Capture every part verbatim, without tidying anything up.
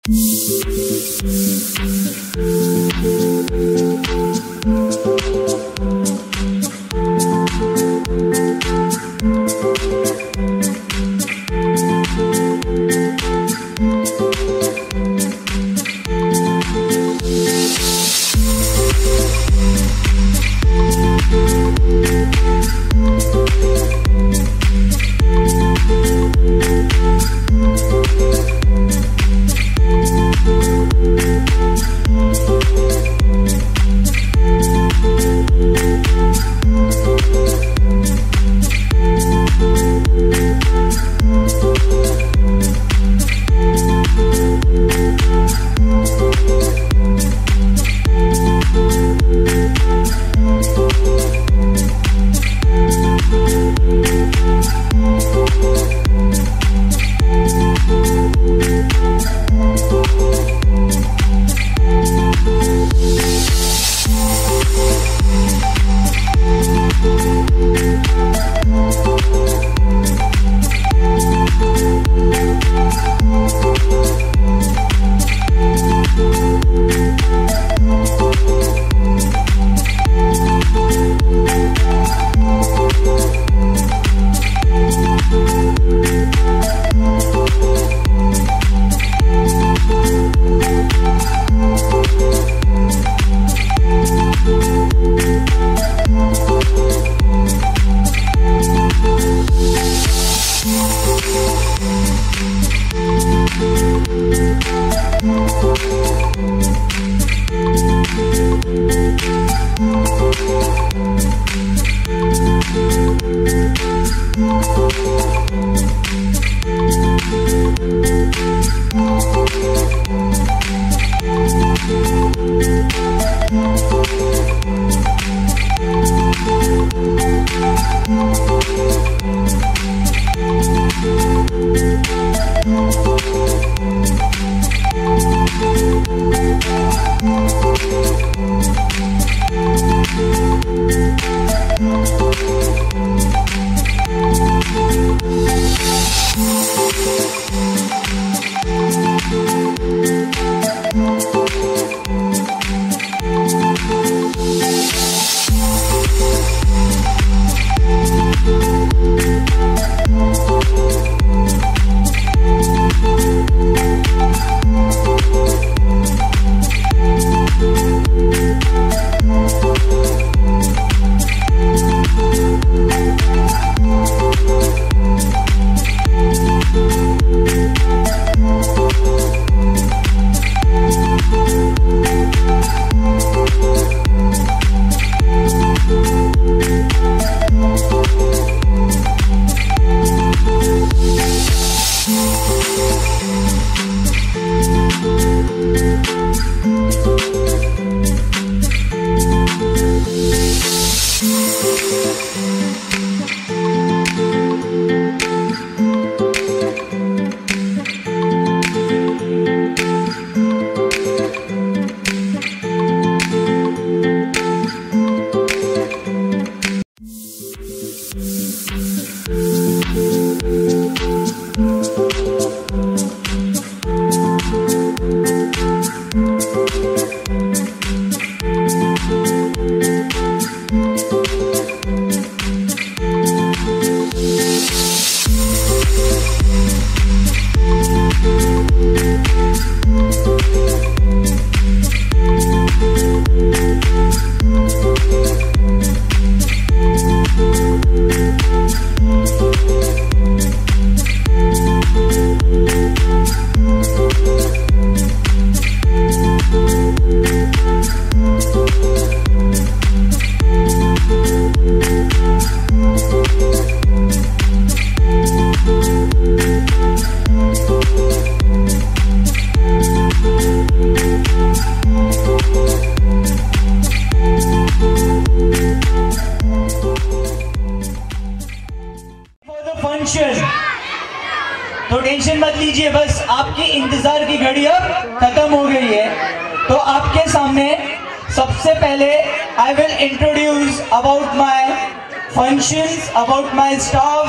तो टेंशन मत लीजिए, बस आपकी इंतजार की घड़ी अब खत्म हो गई है। तो आपके सामने सबसे पहले I will introduce about my functions, about my staffs,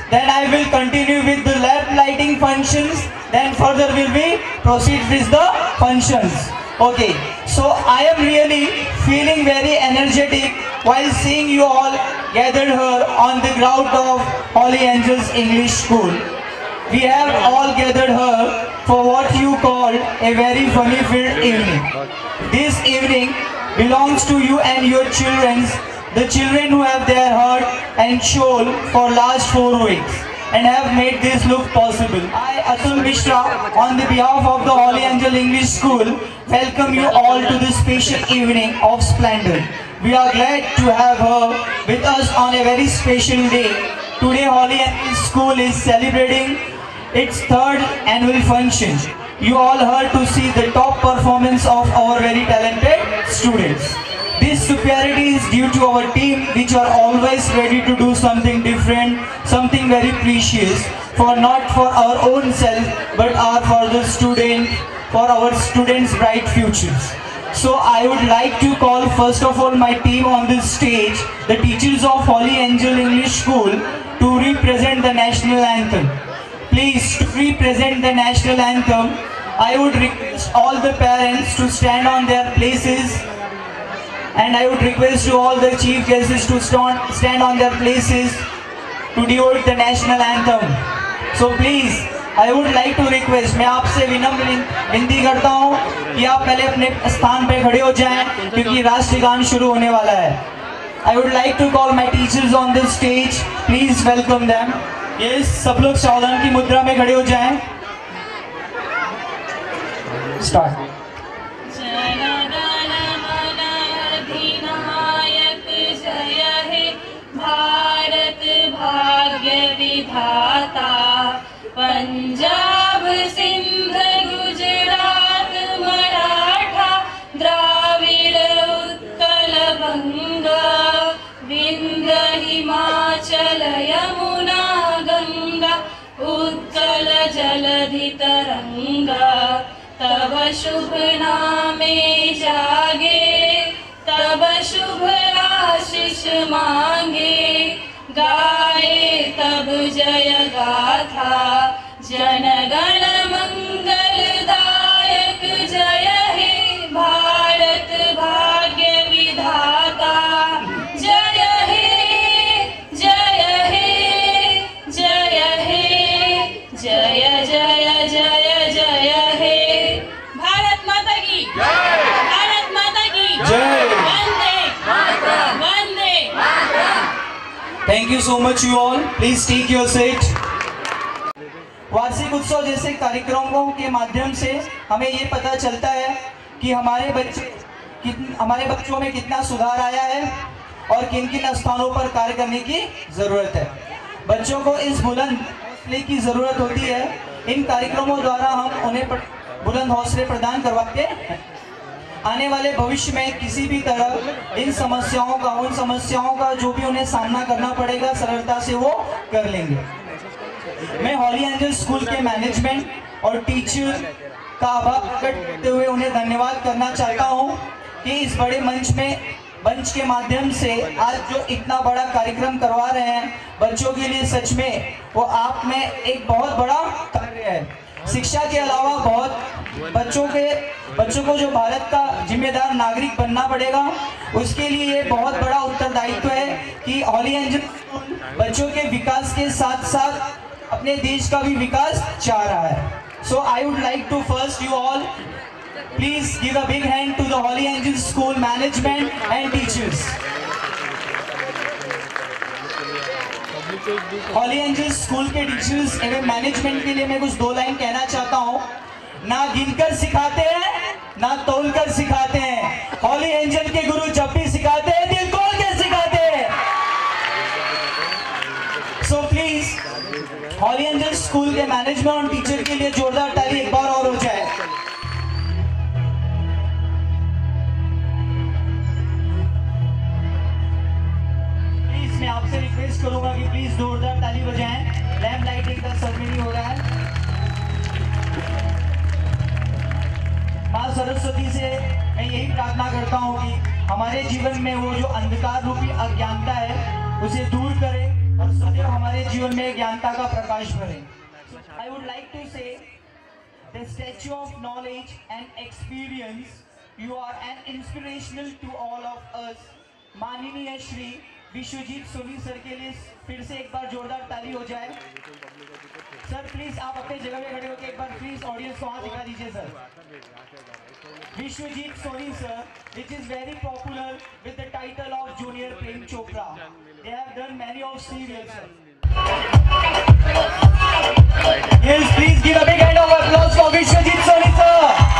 then I will continue with the lamp lighting functions, then further will be proceed with the functions. Okay, so I am really feeling very energetic while seeing you all gathered here on the ground of Holy Angels English School. We have all gathered here for what you call a very funny filled evening. This evening belongs to you and your children, the children who have their heart and soul for last four weeks and have made this look possible. I, Atul Mishra, on the behalf of the Holy Angel English School, welcome you all to this special evening of splendor. We are glad to have her with us on a very special day. Today Holy Angel School is celebrating its third annual function. You all heard to see the top performance of our very talented students. This superiority is due to our team, which are always ready to do something different, something very precious, for not for our own self, but are for the student, for our students' bright futures. So I would like to call first of all my team on this stage, the teachers of Holy Angel English School, to represent the national anthem. Please, to represent the national anthem, I would request all the parents to stand on their places, and I would request to all the chief guests to stand, stand on their places to devote the national anthem. So please, I would like to request, मैं आपसे विनम्र विनती करता हूँ कि आप पहले अपने स्थान पे खड़े हो जाएं, क्योंकि राष्ट्रगान शुरू होने वाला है. I would like to call my teachers on this stage. Please welcome them. Yes, सब लोग सावधान की मुद्रा में खड़े हो जाएं. Start. भारत भाग्य विधाता, पंजाब सिंध गुजरात मराठा द्राविड़ उत्कल बंगा, विंध्य हिमाचल यमुना गंगा, उत्कल जलधि तरंगा, तब शुभ नामे जागे, तब शुभ आशीष मांगे, गाए तब जय गाथा, जनगण मंगलदायक जय हे भारत भाग्य विधाता, जय हे जय हे जय हे जय जय जय जय हे. भारत माता की जय, भारत माता की जय. Thank you so much you all. Please take your seat. वार्षिक उत्सव जैसे कार्यक्रमों के माध्यम से हमें ये पता चलता है कि हमारे बच्चे कितन, हमारे बच्चों में कितना सुधार आया है और किन किन स्थानों पर कार्य करने की ज़रूरत है. बच्चों को इस बुलंद हौसले की ज़रूरत होती है. इन कार्यक्रमों द्वारा हम उन्हें बुलंद हौसले प्रदान करवाते हैं. आने वाले भविष्य में किसी भी तरह इन समस्याओं का उन समस्याओं का जो भी उन्हें सामना करना पड़ेगा, सरलता से वो कर लेंगे. मैं हॉली एंजल स्कूल के मैनेजमेंट और टीचर का आभार प्रकट करते हुए उन्हें धन्यवाद करना चाहता हूँ कि इस बड़े मंच में मंच के माध्यम से आज जो इतना बड़ा कार्यक्रम करवा रहे हैं बच्चों के लिए, सच में वो आप में एक बहुत बड़ा कार्य है. शिक्षा के अलावा बहुत बच्चों के बच्चों को जो भारत का जिम्मेदार नागरिक बनना पड़ेगा, उसके लिए ये बहुत बड़ा उत्तरदायित्व है कि हॉली एंजल स्कूल बच्चों के विकास के साथ साथ अपने देश का भी विकास चाह रहा है. So I would like to first you all please give a big hand to the holy angel school management and teachers. Holy angel school के टीचर्स एवं मैनेजमेंट के लिए मैं कुछ दो लाइन कहना चाहता हूँ. ना गिनकर सिखाते हैं, ना तोलकर सिखाते हैं. हॉली एंजल के गुरु जब भी सिखाते हैं, दिल खोल के सिखाते हैं. So please holy angel school के मैनेजमेंट और टीचर के लिए जोरदार ताली एक बार और हो जाए. प्लीज मैं आपसे रिक्वेस्ट करूंगा कि प्लीज जोरदार ताली बजाएं. लैंप लाइटिंग का सेरेमनी हो रहा है. माँ सरस्वती से मैं यही प्रार्थना करता हूँ कि हमारे जीवन में वो जो अंधकार रूपी अज्ञानता है उसे दूर करे और सदैव हमारे जीवन में ज्ञानता का प्रकाश भरे। I would like to say the statue of knowledge and experience, you are an inspirational to all of us. माननीय श्री विश्वजीत सोनी सर के लिए फिर से एक बार जोरदार ताली हो जाए। सर प्लीज आप अपने जगह पे खड़े होकर एक बार प्लीज ऑडियंस को हाथ दिखा दीजिए sir. Vishwajeet Soni sir, which is very popular with the title of Junior Prem Chopra. They have done many of serials. Yes, please give a big hand of applause for Vishwajit Soni sir.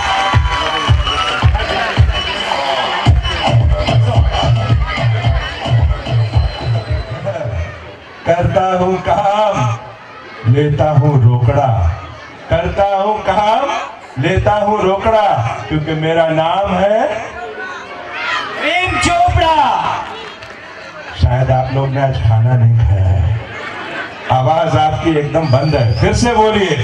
करता हूँ काम, लेता हूँ रोकड़ा, करता हूँ काम, लेता हूँ रोकड़ा, क्योंकि मेरा नाम है प्रेम चोपड़ा। शायद आप लोग ने आज खाना नहीं खाया है, आवाज आपकी एकदम बंद है, फिर से बोलिए।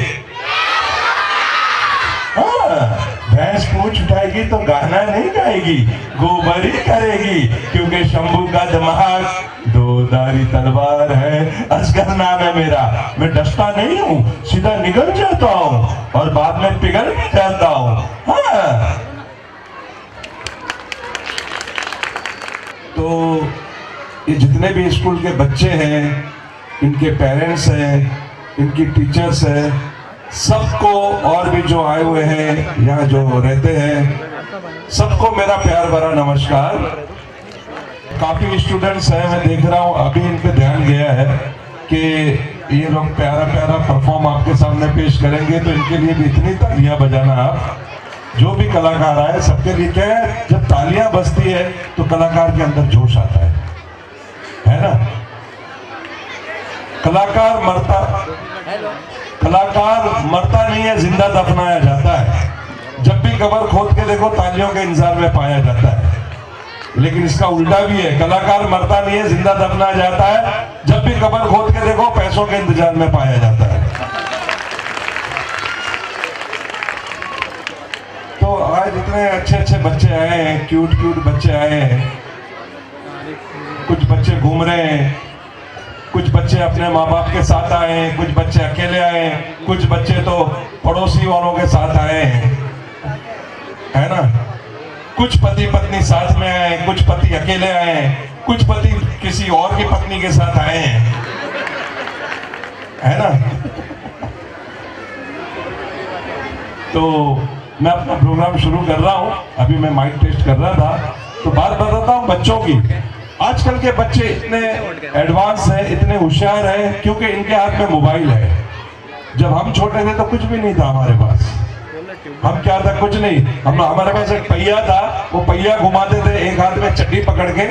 हाँ, भैंस पूछ उठाएगी तो गाना नहीं गाएगी, गोबरी करेगी, क्योंकि शंभू का दिमाग दो धारी तलवार है। असगर नाम है मेरा, मैं डसता नहीं हूँ, सीधा निकल जाता हूँ और बाद में पिघल भी जाता हूँ। हाँ। तो ये जितने भी स्कूल के बच्चे हैं, इनके पेरेंट्स हैं, इनकी टीचर्स हैं, सबको और भी जो आए हुए हैं यहाँ जो रहते हैं, सबको मेरा प्यार भरा नमस्कार। काफी स्टूडेंट्स हैं, मैं देख रहा हूँ अभी इन पे ध्यान गया है कि ये लोग प्यारा प्यारा परफॉर्म आपके सामने पेश करेंगे, तो इनके लिए भी इतनी तालियां बजाना। आप जो भी कलाकार आए सबके लिए क्या है, जब तालियां बजती है तो कलाकार के अंदर जोश आता है, है ना। कलाकार मरता कलाकार मरता नहीं है, जिंदा दफनाया जाता है। जब भी कब्र खोद के देखो तालियों के इंतजार में पाया जाता है, लेकिन इसका उल्टा भी है, कलाकार मरता नहीं है, जिंदा दफनाया जाता है। जब भी कब्र खोद के देखो पैसों के इंतजार में पाया जाता है। तो आज इतने अच्छे अच्छे बच्चे आए हैं, क्यूट क्यूट बच्चे आए हैं, कुछ बच्चे घूम रहे हैं, कुछ बच्चे अपने माँ बाप के साथ आए हैं, कुछ बच्चे अकेले आए हैं, कुछ बच्चे तो पड़ोसी वालों के साथ आए हैं, है ना। कुछ पति पत्नी साथ में आए हैं, कुछ पति अकेले आए हैं, कुछ पति किसी और की पत्नी के साथ आए हैं, है ना। तो मैं अपना प्रोग्राम शुरू कर रहा हूँ, अभी मैं माइक टेस्ट कर रहा था, तो बात बताता हूँ बच्चों की। आजकल के बच्चे इतने एडवांस हैं, इतने होशियार हैं, क्योंकि इनके हाथ में मोबाइल है। जब हम छोटे थे तो कुछ भी नहीं था हमारे पास, हम क्या था, कुछ नहीं। हम हमारे पास एक पहिया था, वो पहिया घुमाते थे, एक हाथ में चड्डी पकड़ के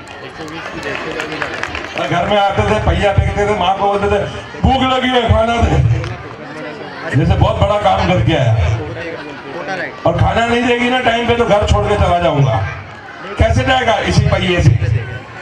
घर में आते थे, पहिया फेंकते थे, माँ को बोलते थे भूख लगी है खाना दे, जैसे बहुत बड़ा काम करके आया, और खाना नहीं देगी ना टाइम पे तो घर छोड़ के चला जाऊंगा। कैसे जाएगा, इसी पहिए से।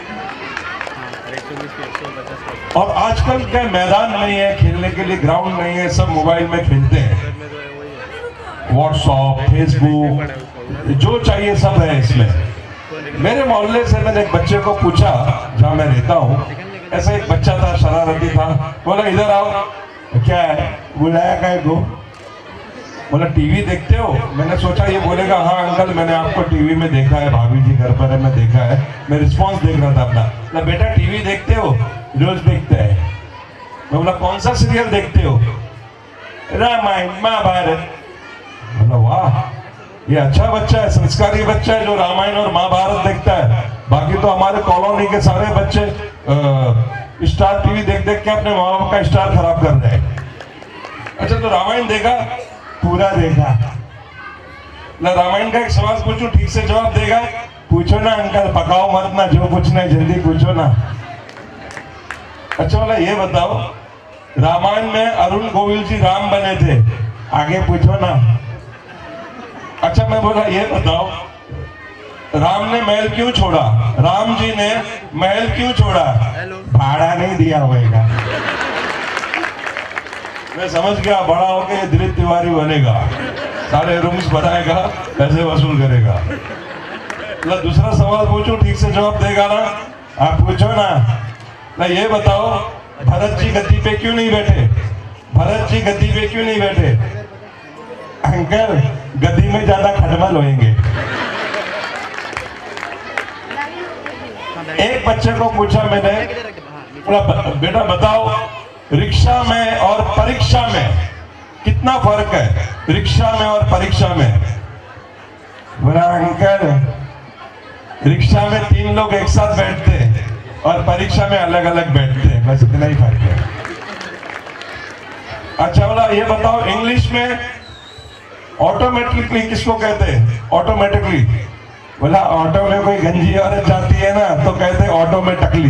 और आजकल क्या मैदान नहीं है खेलने के लिए, ग्राउंड नहीं है, सब मोबाइल में खेलते हैं। व्हाट्सएप, फेसबुक, जो चाहिए सब है इसमें। मेरे मोहल्ले से मैंने एक बच्चे को पूछा, जहाँ मैं रहता हूँ, ऐसा एक बच्चा था, शरारती था, बोला इधर आओ। क्या है, बुलाया क्या को? बोला टीवी देखते हो? मैंने सोचा ये बोलेगा हाँ अंकल मैंने आपको टीवी में देखा है, भाभी जी घर पर है, मैं देखा है। मैं रिस्पॉन्स देख रहा था अपना। ना बेटा टीवी देखते हो? रोज देखते हैं। मैं बोला कौन सा सीरियल देखते हो? रामायण, महाभारत। बोला वाह ये अच्छा बच्चा है, संस्कारी बच्चा है जो रामायण और महाभारत देखता है। बाकी तो हमारे कॉलोनी के सारे बच्चे स्टार टीवी देख देख के अपने माँ बाप का स्टार खराब कर रहे हैं। अच्छा तो रामायण देखा? पूरा देखा। रामायण का एक सवाल पूछूं, ठीक से जवाब देगा? पूछो ना अंकल, पकाओ मत ना, जो पूछना है जल्दी पूछो ना। अच्छा बोला ये बताओ, रामायण में अरुण गोविल जी राम बने थे, आगे पूछो ना। अच्छा मैं बोला ये बताओ, राम ने महल क्यों छोड़ा? राम जी ने महल क्यों छोड़ा? भाड़ा नहीं दिया होगा। मैं समझ गया, बड़ा होके ये दिलीप तिवारी बनेगा, सारे रूम्स बनाएगा, पैसे वसूल करेगा। तो दूसरा सवाल पूछूं, ठीक से जवाब देगा ना? आप पूछो ना। ना ये बताओ, भरत जी गद्दी पे क्यों नहीं बैठे? भरत जी गद्दी पे क्यों नहीं बैठे? अंकल गद्दी में ज्यादा खटमल होंगे। एक बच्चे को पूछा मैंने, बेटा बताओ रिक्शा में और परीक्षा में कितना फर्क है? रिक्शा में और परीक्षा में? बोला अंकल रिक्शा में तीन लोग एक साथ बैठते हैं और परीक्षा में अलग अलग बैठते हैं, बस इतना ही फर्क है। अच्छा बोला ये बताओ इंग्लिश में ऑटोमेटिकली किसको कहते हैं? ऑटोमेटिकली। बोला ऑटो में कोई गंजी औरत जाती है ना तो कहते हैं ऑटो में टकली।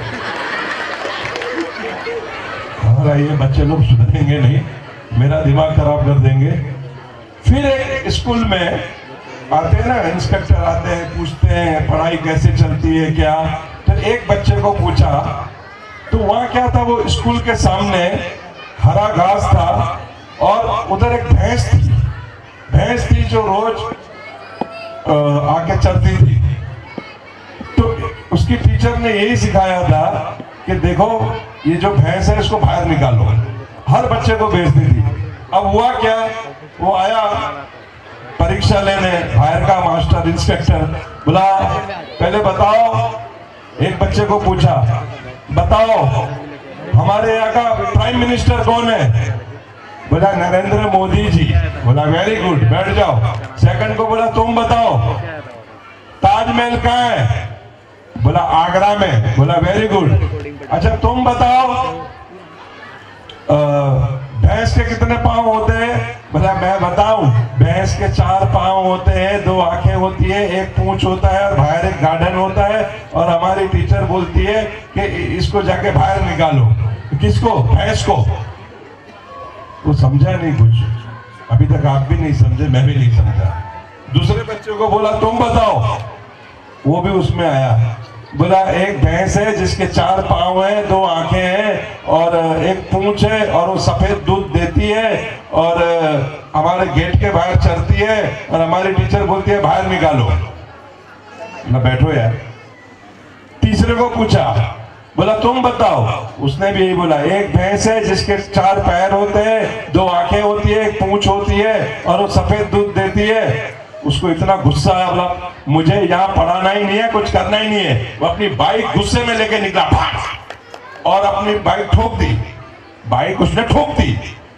बोला ये बच्चे लोग सुधरेंगे नहीं, मेरा दिमाग खराब कर देंगे। फिर एक स्कूल में आते हैं ना इंस्पेक्टर आते हैं, पूछते हैं पढ़ाई कैसे चलती है क्या। तो एक बच्चे को पूछा तो वहां क्या था, वो स्कूल के सामने हरा घास था और उधर एक भैंस थी। भैंस थी जो रोज आके चलती थी। तो उसकी टीचर ने यही सिखाया था कि देखो ये जो भैंस है इसको बाहर निकालो, हर बच्चे को भेजती थी। अब हुआ क्या, वो आया परीक्षा लेने, बाहर का मास्टर इंस्पेक्टर बोला पहले बताओ, एक बच्चे को पूछा बताओ हमारे यहाँ का प्राइम मिनिस्टर कौन है? बोला नरेंद्र मोदी जी। बोला वेरी गुड, बैठ जाओ। सेकंड को बोला तुम बताओ ताजमहल कहाँ है? बोला आगरा में। बोला वेरी गुड। अच्छा तुम बताओ भैंस के कितने पांव होते हैं? बोला मैं बताऊं, भैंस के चार पांव होते हैं, दो आंखें होती है, एक पूंछ होता है और बाहर एक गार्डन होता है। और हमारी टीचर बोलती है कि इसको जाके बाहर निकालो। किसको? भैंस को। वो समझा नहीं कुछ, अभी तक आप भी नहीं समझे, मैं भी नहीं समझा। दूसरे बच्चे को बोला तुम बताओ, वो भी उसमें आया। बोला एक भैंस है जिसके चार पांव हैं, दो आंखें हैं और एक पूंछ है और वो सफेद दूध देती है और हमारे गेट के बाहर चरती है और हमारी टीचर बोलती है बाहर निकालो। ना बैठो यार। तीसरे को पूछा, बोला तुम बताओ। उसने भी यही बोला एक भैंस है जिसके चार पैर होते हैं, दो आंखें होती है, एक पूंछ होती है और वो सफेद दूध देती है। उसको इतना गुस्सा आया, बोला मुझे यहाँ पढ़ाना ही नहीं है, कुछ करना ही नहीं है। वो अपनी बाइक गुस्से में लेके निकला और अपनी बाइक ठोक दी। बाइक उसने ठोक दी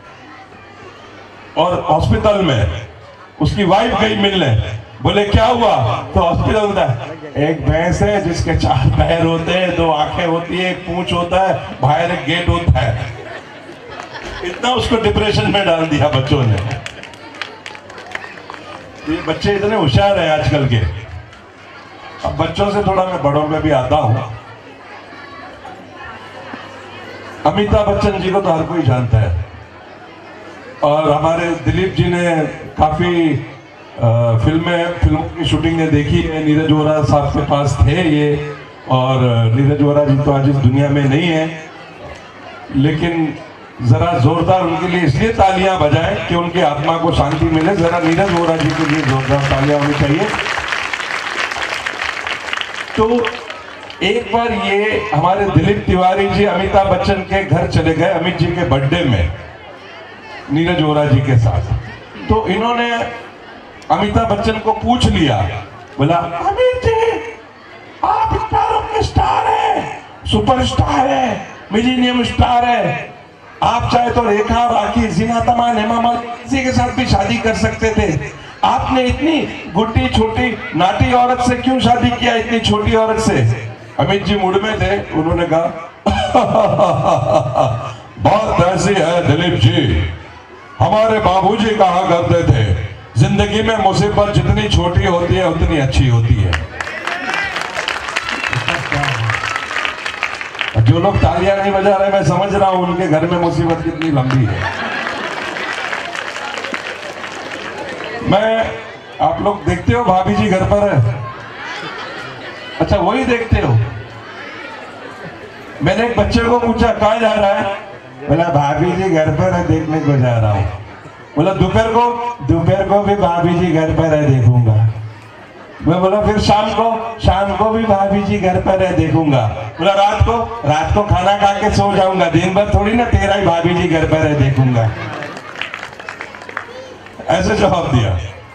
और हॉस्पिटल में उसकी वाइफ गई मिलने। बोले क्या हुआ? तो हॉस्पिटल में एक भैंस है जिसके चार पैर होते हैं, दो आंखें होती है, एक पूंछ होता है, बाहर एक गेट होता है। इतना उसको डिप्रेशन में डाल दिया बच्चों ने। ये बच्चे इतने होशियार हैं आजकल के। अब बच्चों से थोड़ा मैं बड़ों में भी आता हूं। अमिताभ बच्चन जी को तो हर कोई जानता है और हमारे दिलीप जी ने काफी फिल्में फिल्मों की शूटिंग ने देखी है। नीरज वोरा साहब के पास थे ये, और नीरज वोरा जी तो आज इस दुनिया में नहीं है, लेकिन जरा जोरदार उनके लिए इसलिए तालियां बजाएं कि उनकी आत्मा को शांति मिले। जरा नीरज वोरा जी के लिए जोरदार तालियां होनी चाहिए। तो एक बार ये हमारे दिलीप तिवारी जी अमिताभ बच्चन के घर चले गए अमित जी के बर्थडे में नीरज वोरा जी के साथ। तो इन्होंने अमिताभ बच्चन को पूछ लिया, बोला अमित जी आप स्टारों के स्टार है, सुपरस्टार है, मिलीनियम स्टार है, आप चाहे तो रेखा, राखी, जीना तमान, हेमा मालिनी के साथ भी शादी कर सकते थे। आपने इतनी गुड्डी छोटी नाटी औरत से क्यों शादी किया, इतनी छोटी औरत से? अमित जी मूड में थे, उन्होंने कहा बात ऐसी है दिलीप जी, हमारे बाबूजी कहा करते थे जिंदगी में मुसीबत जितनी छोटी होती है उतनी अच्छी होती है। जो लोग तालियां नहीं बजा रहे, मैं समझ रहा हूं उनके घर में मुसीबत कितनी लंबी है। मैं आप लोग देखते हो भाभी जी घर पर है? अच्छा वही देखते हो? मैंने एक बच्चे को पूछा कहाँ जा रहा है? बोला भाभी जी घर पर है, देखने को जा रहा हूं। बोला दोपहर को? दोपहर को भी भाभी जी घर पर है, देखूंगा। मैं बोला फिर शाम को शाम को भी भाभी जी घर पर है देखूंगा। बोला रात को रात को खाना खा के सो जाऊंगा, दिन भर थोड़ी ना तेरा ही भाभी जी घर पर है देखूंगा। ऐसे जवाब दिया।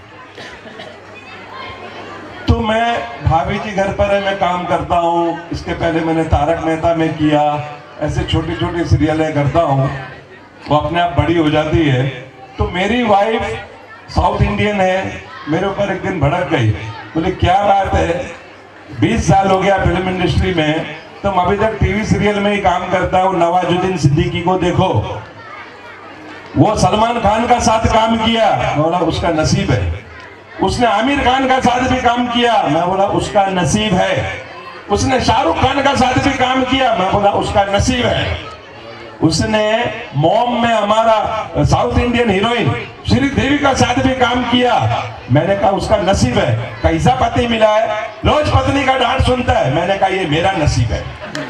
तो मैं भाभी जी घर पर है, मैं काम करता हूँ। इसके पहले मैंने तारक मेहता में किया, ऐसे छोटी छोटी सीरियलें करता हूँ, वो अपने आप बड़ी हो जाती है। तो मेरी वाइफ साउथ इंडियन है, मेरे ऊपर एक दिन भड़क गई, बोले क्या बात है, बीस साल हो गया फिल्म इंडस्ट्री में, तुम अभी तक टीवी सीरियल में ही काम करता हो। नवाजुद्दीन सिद्दीकी को देखो, वो सलमान खान का साथ काम किया, बोला उसका नसीब है। उसने आमिर खान का साथ भी काम किया, मैं बोला उसका नसीब है। उसने शाहरुख खान का साथ भी काम किया, मैं बोला उसका नसीब है। उसने मॉम में हमारा साउथ इंडियन हीरोइन श्रीदेवी का साथ भी काम किया, मैंने कहा उसका नसीब है। कैसा पति मिला है, रोज पत्नी का डांट सुनता है, मैंने कहा ये मेरा नसीब है।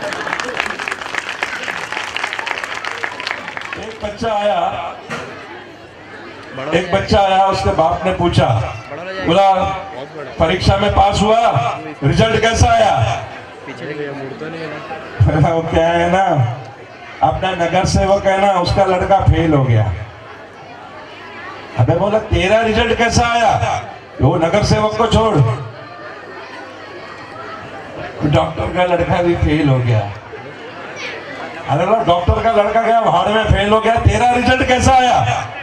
एक बच्चा आया एक बच्चा आया उसके बाप ने पूछा, बोला परीक्षा में पास हुआ, रिजल्ट कैसा आया? वो क्या है ना, अपना नगर सेवक है ना, उसका लड़का फेल हो गया। अबे बोला तेरा रिजल्ट कैसा आया? वो नगर सेवक को छोड़, डॉक्टर का लड़का भी फेल हो गया। अरे बोला डॉक्टर का लड़का गया भाड़ में फेल हो गया, तेरा रिजल्ट कैसा आया?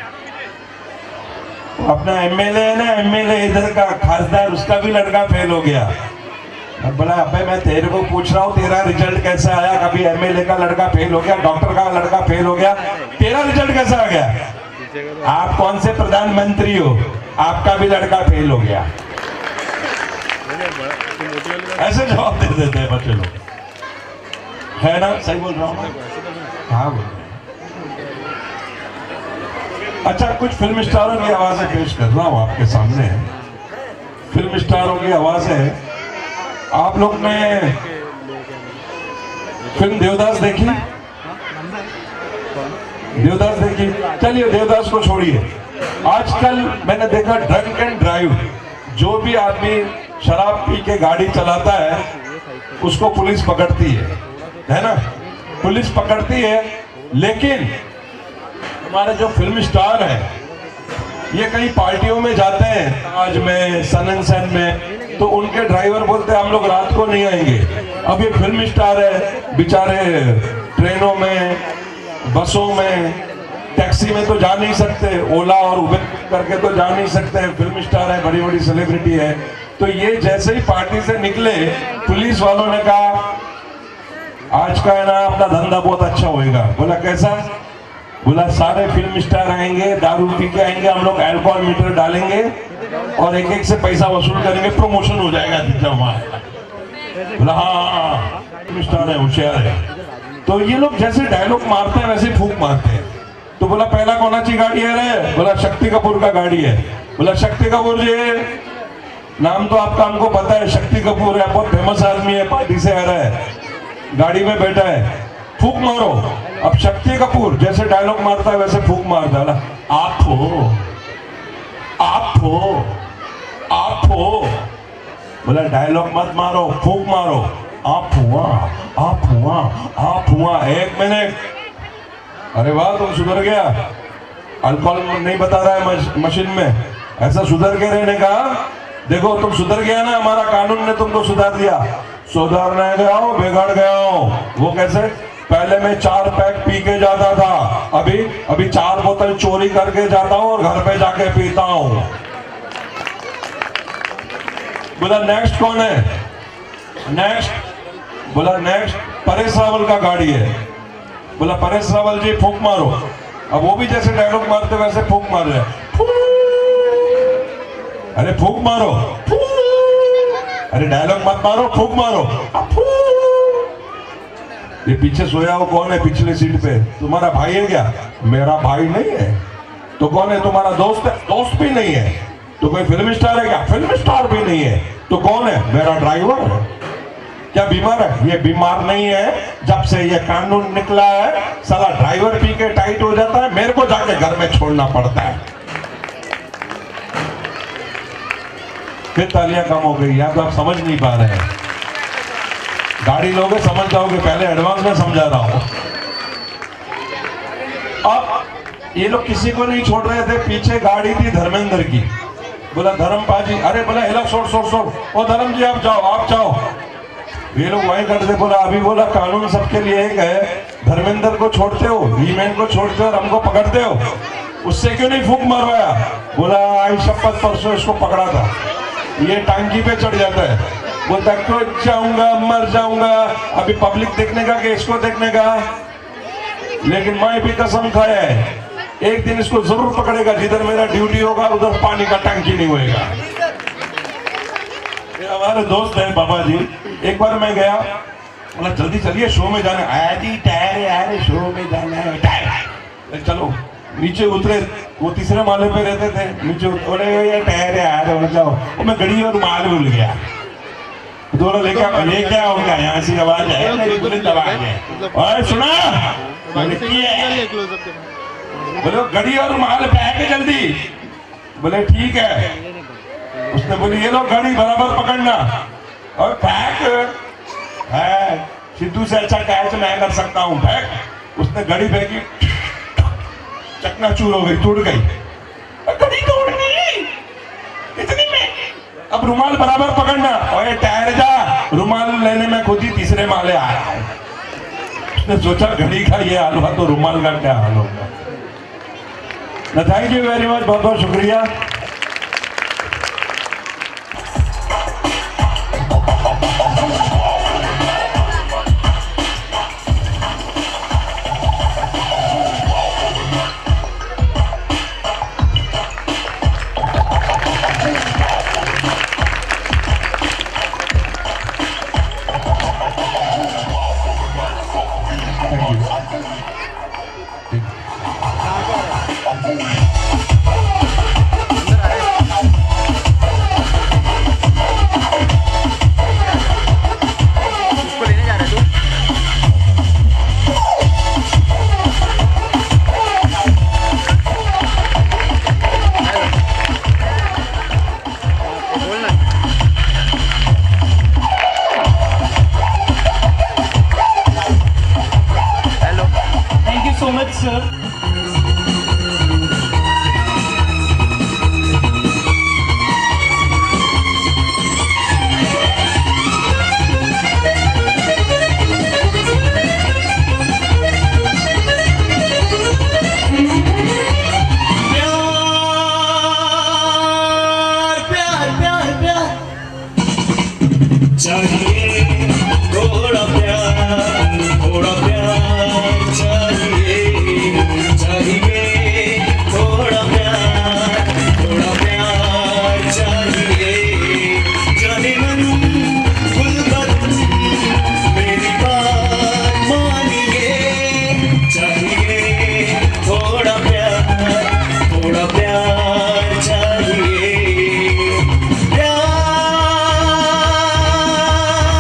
अपना एमएलए है ना, एमएलए इधर का खासदार, उसका भी लड़का फेल हो गया। अब बोला अबे मैं तेरे को पूछ रहा हूँ तेरा रिजल्ट कैसा आया? कभी एमएलए का लड़का फेल हो गया, डॉक्टर का लड़का फेल हो गया, तेरा रिजल्ट कैसा आ गया? आप कौन से प्रधानमंत्री हो, आपका भी लड़का फेल हो गया। ऐसे जवाब दे देते हैं बच्चे लोग, है ना? सही बोल रहा हूँ? हाँ बोल। अच्छा, कुछ फिल्म स्टारों की आवाजें पेश कर रहा हूँ आपके सामने। फिल्म स्टारों की आवाजें, आप लोग ने फिल्म देवदास देखी? देवदास देखी? चलिए देवदास को छोड़िए। आजकल मैंने देखा ड्रंक एंड ड्राइव, जो भी आदमी शराब पी के गाड़ी चलाता है उसको पुलिस पकड़ती है, है ना? पुलिस पकड़ती है, लेकिन हमारे जो फिल्म स्टार हैं ये कई पार्टियों में जाते हैं, ताज में, सन एंड सन में, तो उनके ड्राइवर बोलते हैं हम लोग रात को नहीं आएंगे। अब ये फिल्म स्टार है बेचारे, ट्रेनों में, बसों में, टैक्सी में तो जा नहीं सकते, ओला और उबेर करके तो जा नहीं सकते। फिल्म स्टार है, बड़ी बड़ी सेलिब्रिटी है। तो ये जैसे ही पार्टी से निकले, पुलिस वालों ने कहा आज का है ना अपना धंधा बहुत अच्छा होएगा। बोला कैसा? बोला सारे फिल्म स्टार आएंगे, दारू पी के आएंगे, हम लोग अल्कोहल मीटर डालेंगे और एक एक से पैसा वसूल करेंगे, प्रमोशन हो जाएगा। बोला हाँ फिल्म स्टार है, होशियार है। तो ये लोग जैसे डायलॉग मारते हैं वैसे फूंक मारते हैं। तो बोला पहला कौन सी गाड़ी है रे? बोला शक्ति कपूर का गाड़ी है। बोला शक्ति कपूर जी, नाम तो आपका हमको पता है, शक्ति कपूर है, बहुत फेमस आदमी है, पार्टी से आ रहा है, गाड़ी में बैठा है, फूंक मारो। अब शक्ति कपूर जैसे डायलॉग मारता है वैसे फूंक मार डाला, आप हो, आप हो, आप हो। बोला डायलॉग मत मारो, फूंक मारो, आप हुआ, आप हुआ, आप हुआ। एक मिनट, अरे वाह तुम सुधर गया, अल्कोहल नहीं बता रहा है मशीन में, ऐसा सुधर के रहने का। देखो तुम सुधर गया ना, हमारा कानून ने तुमको सुधार दिया। सुधरने गया हो, बिगड़ गया हो। वो कैसे? पहले मैं चार पैक पी के जाता था, अभी अभी चार बोतल चोरी करके जाता हूं और घर पे जाके पीता हूं। बोला नेक्स्ट कौन है? नेक्स्ट? बोला नेक्स्ट परेश रावल का गाड़ी है। बोला परेश रावल जी फूंक मारो। अब वो भी जैसे डायलॉग मारते वैसे फूंक मार रहे। अरे फूंक मारो, अरे डायलॉग मत मारो, फूंक मारो। ये पीछे सोया हो कौन है पिछले सीट पे? तुम्हारा भाई है क्या? मेरा भाई नहीं है। तो कौन है? तुम्हारा दोस्त है? दोस्त भी नहीं है। तो कोई फिल्म स्टार है क्या? फिल्म स्टार भी नहीं है। तो कौन है? मेरा ड्राइवर है। क्या बीमार है? ये बीमार नहीं है, जब से ये कानून निकला है साला ड्राइवर पी के टाइट हो जाता है, मेरे को जाके घर में छोड़ना पड़ता है। फिर तालियां कम हो गई। यहाँ तो आप समझ नहीं पा रहे हैं। गाड़ी लोगे समझ जाओगे, पहले एडवांस में समझा रहा हूं। अब ये लोग किसी को नहीं छोड़ रहे थे। पीछे गाड़ी थी धर्मेंद्र की। बोला धर्म पाजी, अरे बोला हिला छोड़ छोड़ छोड़, ओ धर्म जी आप जाओ आप जाओ। ये लोग वहीं करते। बोला अभी बोला कानून सबके लिए एक है, धर्मेंद्र को छोड़ते हो, हीमैन को छोड़ते हो और हमको पकड़ते हो, उससे क्यों नहीं फूंक मरवाया? बोला आई शपथ परसों इसको पकड़ा था, ये टांगी पे चढ़ जाता है, बोलता क्यों जाऊंगा मर जाऊंगा, अभी पब्लिक देखने का कि इसको देखने का। लेकिन मैं भी कसम खाया है एक दिन इसको जरूर पकड़ेगा, जिधर मेरा ड्यूटी होगा उधर पानी का टंकी नहीं होएगा। हमारे दोस्त है बाबा जी, एक बार मैं गया, बोला जल्दी चलिए शो में जाना है। जी टायर यार शो में जाना है टायर, चलो। नीचे उतरे, वो तीसरे माले पे रहते थे, नीचे बोले ये टायर यार बोले जाओ। और मैं घड़ी और माल भूल गया, दोनों लेकर ये क्या हो गया, यहाँ से आवाज है मेरी पुलिस आवाज है और सुना बोले घड़ी और माल पे आके जल्दी। बोले ठीक है। उसने बोली ये लोग घड़ी बराबर पकड़ना और फेंक है, सिद्धू से अच्छा कैच मैं कर सकता हूँ, फेंक। उसने घड़ी फेंकी, चकनाचूर हो गई, टूट गई। घड़ी तोड़ गई इतनी में। अब रुमाल बराबर पकड़ना और ये टायर जा, रुमाल लेने में खुद ही तीसरे माले आ रहा है। उसने सोचा घड़ी का ये हाल हुआ तो रुमाल का क्या हाल होगा। थैंक यू वेरी मच, बहुत बहुत शुक्रिया। So much, sir. चाहिए थोड़ा प्यार, थोड़ा प्यार चाहिए, चाहिए थोड़ा प्यार, थोड़ा प्यार चाहिए। जाने मन खुल कर मेरी बात मानिए, चाहिए थोड़ा प्यार, थोड़ा प्यार चाहिए। प्यार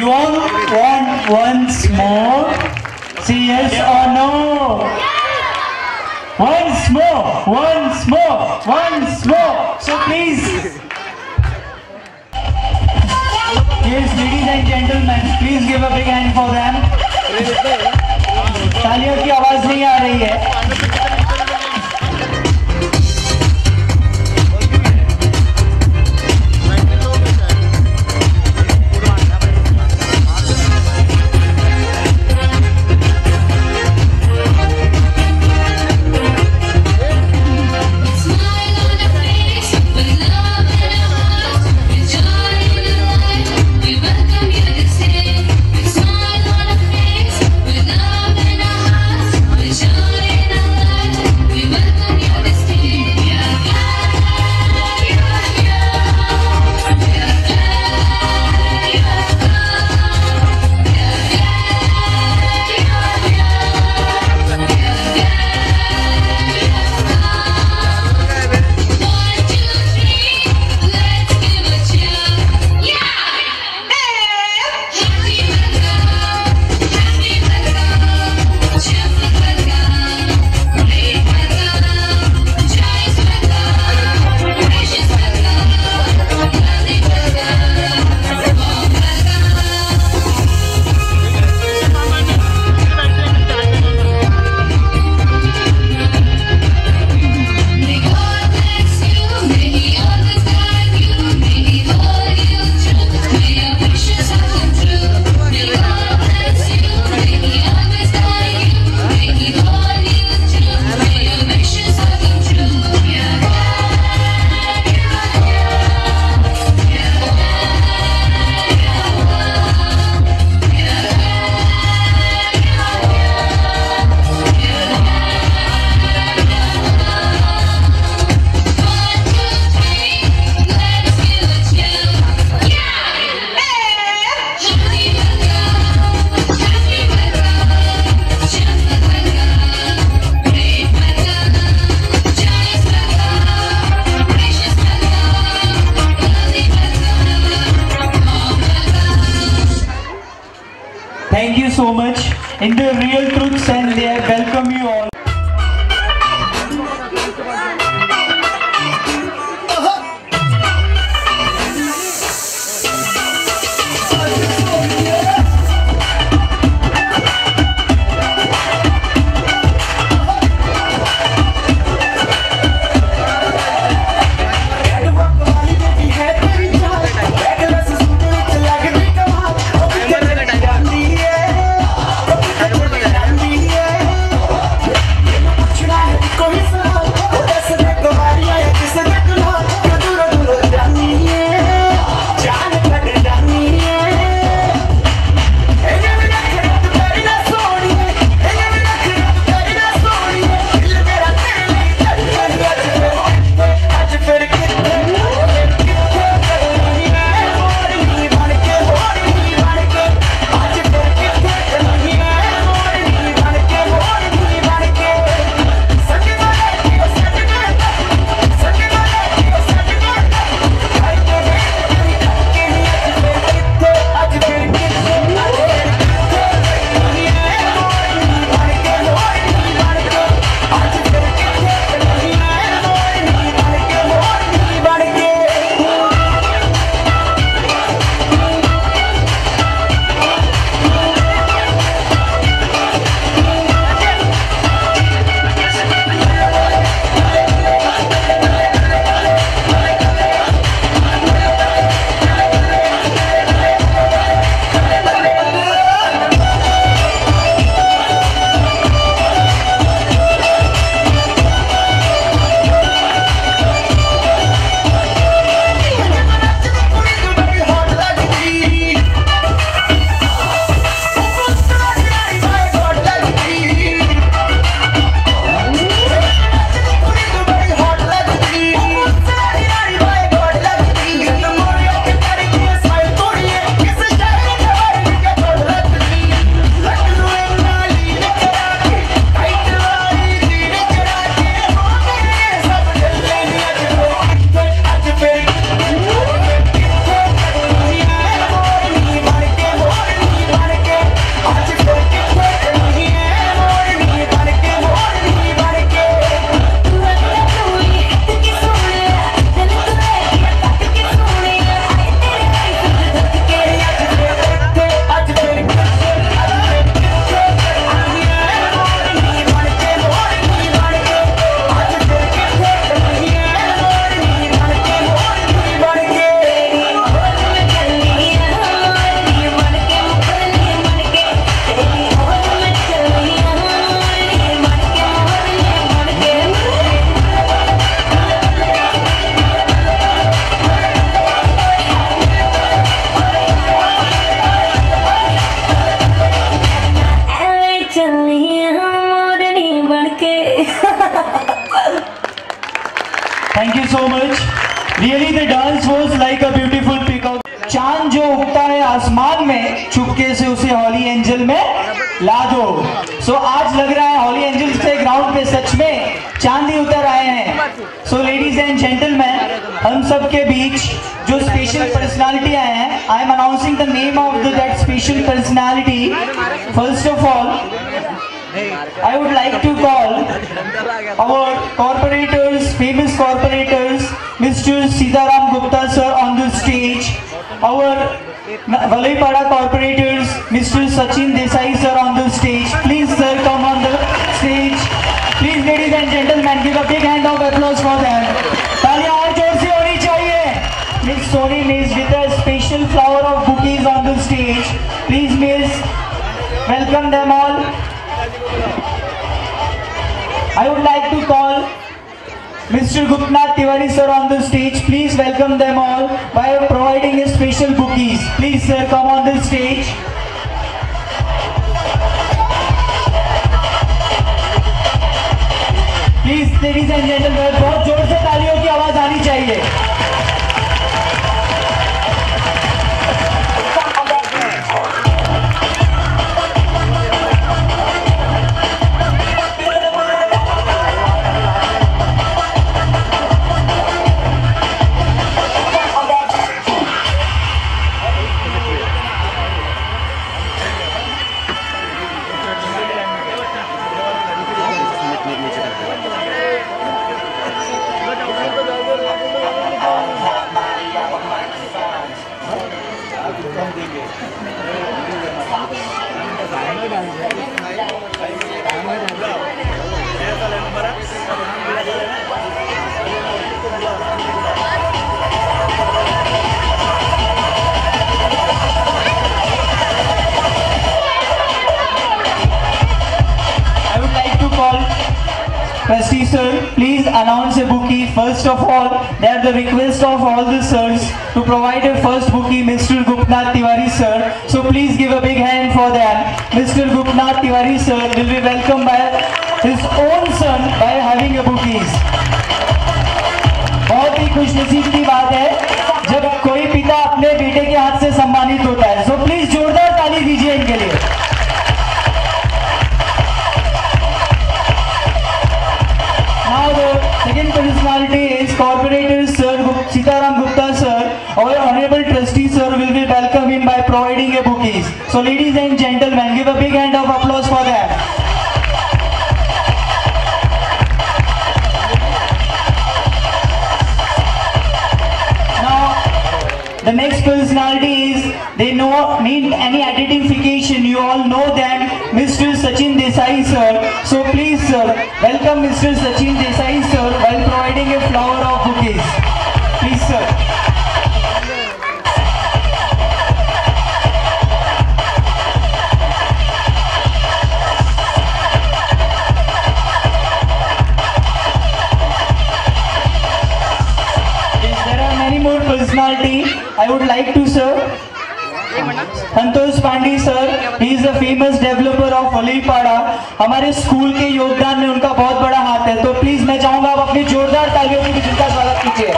You all want once more? Say yes or no? Once more, once more, once more. So please. Yes, ladies and gentlemen, please give a big hand for them. तालियों की आवाज नहीं आ रही है. Thank you so much. In the Real Truths and they welcome you all. dance was like a beautiful peacock. चांद जो उगता है आसमान में, चुपके से उसे हॉली एंजल में ला दो. सो so, आज लग रहा है हॉली एंजल्स के ग्राउंड पे सच में चांद ही उतर आए हैं. सो लेडीज एंड जेंटलमैन, हम सब के बीच जो स्पेशल पर्सनालिटी आए हैं, I am announcing the name of the that special personality. First of all, I would like to call our corporators, famous corporators, Mister Sitaram Gupta sir on the stage. Our Valaipada corporators, Mister Sachin Desai sir on the stage. Please sir, come on the stage. Please ladies and gentlemen, give a big hand of applause for them. तालियां और जोर से होनी चाहिए. Miss Soni is with a special flower of bouquets on the stage. Please miss, welcome them all. I would like to call Mister Gupnath Tiwari sir on the stage. Please welcome them all by providing a special bouquets. Please sir, come on the stage. Please ladies and gentlemen, बहुत जोर से तालियों की आवाज आनी चाहिए. Trustee sir, please announce a bouquet. First of all, they are the request of all the sirs to provide a first bouquet, Mister Gupnath Tiwari sir. So please give a big hand for them. Mister Gupnath Tiwari sir will be welcomed by his own son by having a bouquet. बहुत ही खुशनसीब की बात है जब कोई पिता अपने बेटे के हाथ से सम्मानित होता है. So please जोरदार ताली दीजिए इनके लिए. Now the second personality is Corporator Sir Sitaram Gupta sir. Our honorable trustee sir will be welcomed in by providing a bouquet. So ladies and gentlemen, give a big hand of applause for them. The next personality is, they know need any identification, you all know them, Mister Sachin Desai sir. So please sir, welcome Mister Sachin Desai sir while providing a flower of bouquets. Please sir. Personality, I would like to sir Santosh Pandey sir, he is a famous developer of Valipada. हमारे school के योगदान में उनका बहुत बड़ा हाथ है. तो प्लीज मैं चाहूंगा आप अपनी जोरदार तालियों से जिनका स्वागत कीजिए.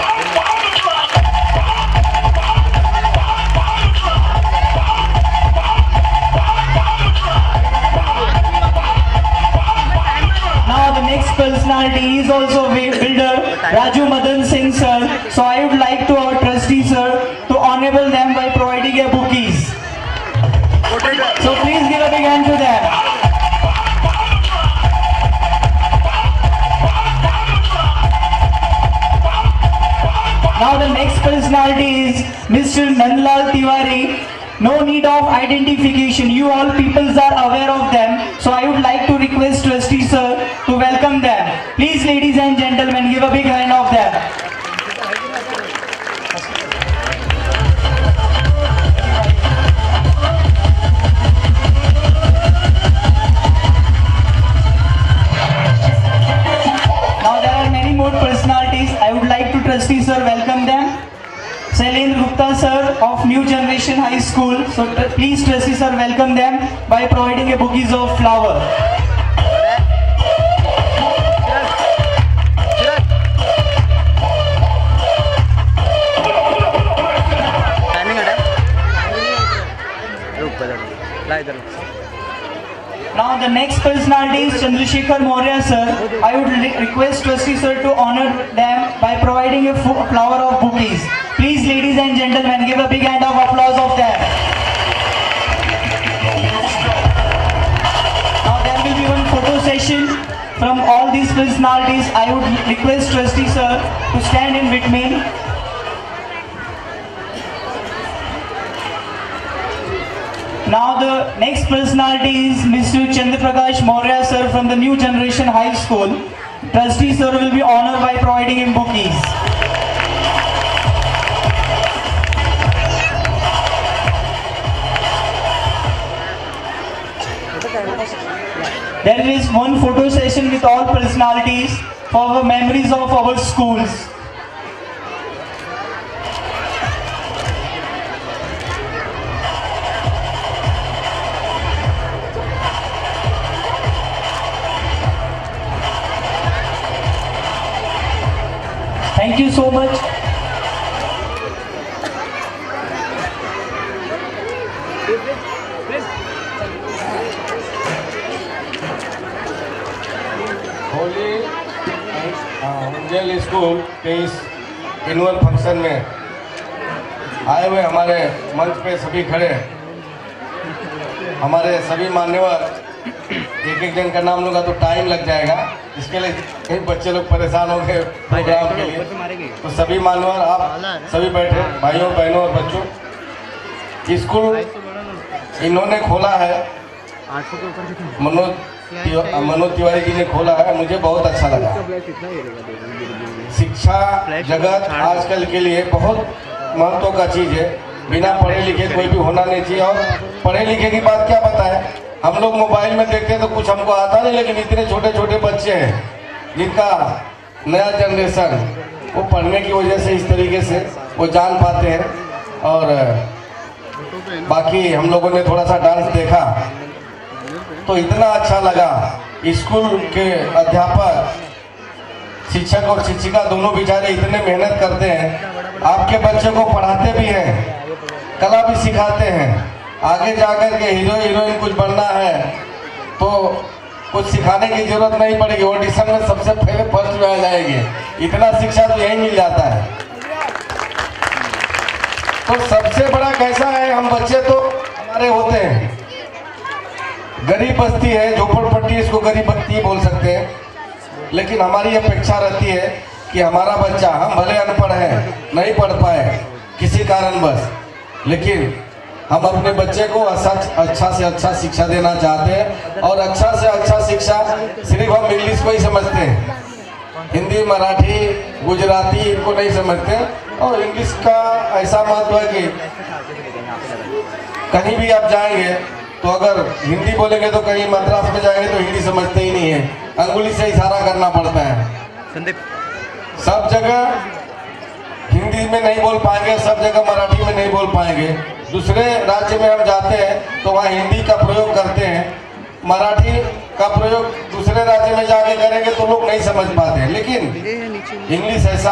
Now the next personality is also a builder, Raju Madan Singh sir. So I would like to our trustee sir to honorable them by providing a bouquets. So please give a big hand to them. Now the next personality is Mister Nandlal Tiwari. No need of identification. You all peoples are aware of them. So I would like to request trustee sir to welcome them. Please ladies and gentlemen, give a big hand of them. Now there are many more personalities. I would like to trustee sir welcome them. Shailendra Gupta sir of New Generation High School. So please trustee sir welcome them by providing a bouquet of flower. Now the next personality is Chandrasekhar Maurya sir. I would request Trustee sir to honor them by providing a flower of bouquets. Please, ladies and gentlemen, give a big hand of applause of them. Now there will be one photo session from all these personalities. I would request Trustee sir to stand in with me. Now the next personality is Mister Chandraprakash Maurya sir from the New Generation High School. Trustee sir will be honored by providing him bouquets. There is one photo session with all personalities for our memories of our schools. Thank you so much. Holy angel school के इस annual function में आए हुए हमारे मंच पे सभी खड़े हमारे सभी मान्यवर, एक एक जन का नाम लूँगा तो टाइम लग जाएगा, इसके लिए कई बच्चे लोग परेशान हो गए प्रोग्राम के लिए। तो सभी मान्यवर आप सभी बैठे, भाइयों बहनों और बच्चों, स्कूल इन्होंने खोला है, मनोज मनोज तिवारी जी ने खोला है, मुझे बहुत अच्छा लगा। शिक्षा जगत आजकल के लिए बहुत महत्व का चीज़ है, बिना पढ़े लिखे कोई भी होना नहीं चाहिए। और पढ़े लिखे की बात क्या पता है, हम लोग मोबाइल में देखते हैं तो कुछ हमको आता नहीं, लेकिन इतने छोटे छोटे बच्चे हैं जिनका नया जनरेशन वो पढ़ने की वजह से इस तरीके से वो जान पाते हैं। और बाकी हम लोगों ने थोड़ा सा डांस देखा तो इतना अच्छा लगा। स्कूल के अध्यापक, शिक्षक और शिक्षिका दोनों बेचारे इतने मेहनत करते हैं, आपके बच्चे को पढ़ाते भी हैं, कला भी सिखाते हैं। आगे जाकर के हीरो हीरोइन कुछ बनना है तो कुछ सिखाने की जरूरत नहीं पड़ेगी, ऑडिशन में सबसे पहले फर्स्ट में आ जाएंगे। इतना शिक्षा तो यही मिल जाता है। तो सबसे बड़ा कैसा है, हम बच्चे तो हमारे होते हैं, गरीब बस्ती है, झोपड़पट्टी, इसको गरीब बस्ती बोल सकते हैं, लेकिन हमारी अपेक्षा रहती है कि हमारा बच्चा, हम भले अनपढ़ हैं, नहीं पढ़ पाए किसी कारणवश, लेकिन हम अपने बच्चे को अच्छा अच्छा से अच्छा शिक्षा देना चाहते हैं। और अच्छा से अच्छा शिक्षा सिर्फ हम इंग्लिश को ही समझते हैं, हिंदी, मराठी, गुजराती इनको नहीं समझते। और इंग्लिश का ऐसा महत्व है कि कहीं भी आप जाएंगे तो अगर हिंदी बोलेंगे तो कहीं मद्रास में जाएंगे तो हिंदी समझते ही नहीं है, अंगुली से इशारा करना पड़ता है। सब जगह हिंदी में नहीं बोल पाएंगे, सब जगह मराठी में नहीं बोल पाएंगे। दूसरे राज्य में हम जाते हैं तो वहाँ हिंदी का प्रयोग करते हैं, मराठी का प्रयोग दूसरे राज्य में जाके करेंगे तो लोग नहीं समझ पाते हैं। लेकिन इंग्लिश ऐसा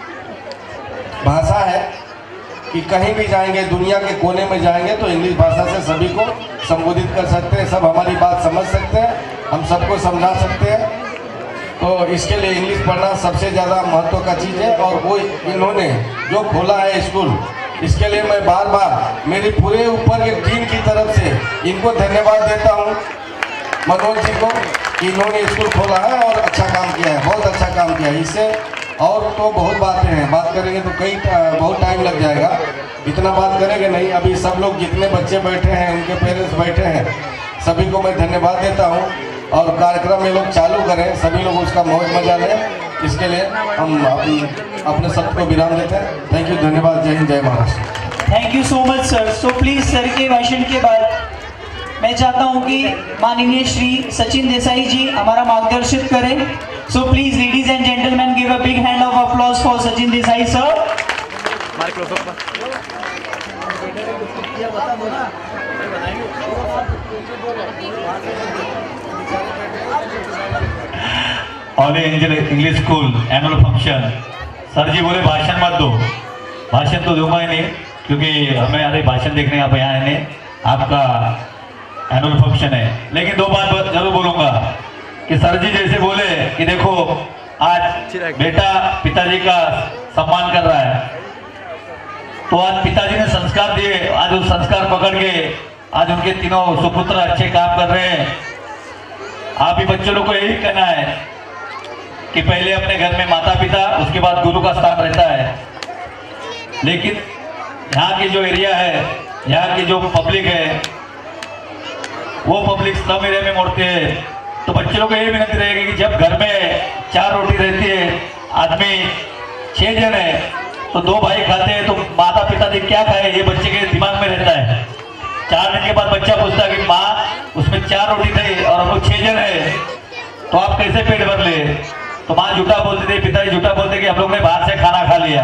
भाषा है कि कहीं भी जाएंगे, दुनिया के कोने में जाएंगे तो इंग्लिश भाषा से सभी को संबोधित कर सकते हैं, सब हमारी बात समझ सकते हैं, हम सबको समझा सकते हैं। तो इसके लिए इंग्लिश पढ़ना सबसे ज़्यादा महत्व का चीज़ है। और वो इन्होंने जो खोला है स्कूल, इसके लिए मैं बार बार मेरी पूरे ऊपर के टीम की तरफ से इनको धन्यवाद देता हूँ, मनोज जी को, कि इन्होंने स्कूल खोला है और अच्छा काम किया है, बहुत अच्छा काम किया है। इससे और तो बहुत बातें हैं, बात करेंगे तो कई बहुत टाइम लग जाएगा, इतना बात करेंगे नहीं। अभी सब लोग जितने बच्चे बैठे हैं, उनके पेरेंट्स बैठे हैं, सभी को मैं धन्यवाद देता हूँ। और कार्यक्रम में लोग चालू करें, सभी लोग उसका मौज मजा लें, इसके लिए हम अपने सबको विराम देते हैं। थैंक यू, धन्यवाद, जय हिंद, जय Maharashtra. Thank you so much sir. So please sir के भाषण के बाद मैं चाहता हूं कि माननीय श्री सचिन देसाई जी हमारा मार्गदर्शन करें। So please ladies and gentleman give a big hand of applause for Sachin Desai sir. All angel English school annual function. Sir ji बोले भाषण मत दो, भाषण तो दूंगा ही नहीं, क्योंकि हमें अरे भाषण देखने आप यहाँ आए। आपका एनुअल फंक्शन है। लेकिन दो बात जरूर बोलूंगा कि सर जी जैसे बोले कि देखो आज बेटा पिताजी का सम्मान कर रहा है, तो आज पिताजी ने संस्कार दिए, आज उस संस्कार पकड़ के आज उनके तीनों सुपुत्र अच्छे काम कर रहे हैं। आप भी बच्चों लोग को यही कहना है कि पहले अपने घर में माता पिता, उसके बाद गुरु का स्थान रहता है। लेकिन यहाँ की जो एरिया है, यहाँ की जो पब्लिक है, वो पब्लिक स्लम एरिया में मोड़ते हैं। तो बच्चों को यही विनती रहेगी कि जब घर में चार रोटी रहती है, आदमी छह जन है, तो दो भाई खाते हैं, तो माता पिता ने क्या खाए ये बच्चे के दिमाग में रहता है। चार दिन के बाद बच्चा पूछता है कि माँ उसमें चार रोटी थी और हम लोग छह जन है, तो आप कैसे पेट भर ले? तो माँ झूठा बोलती थी, पिताजी झूठा बोलते कि हम लोग ने बाहर से खाना खा लिया।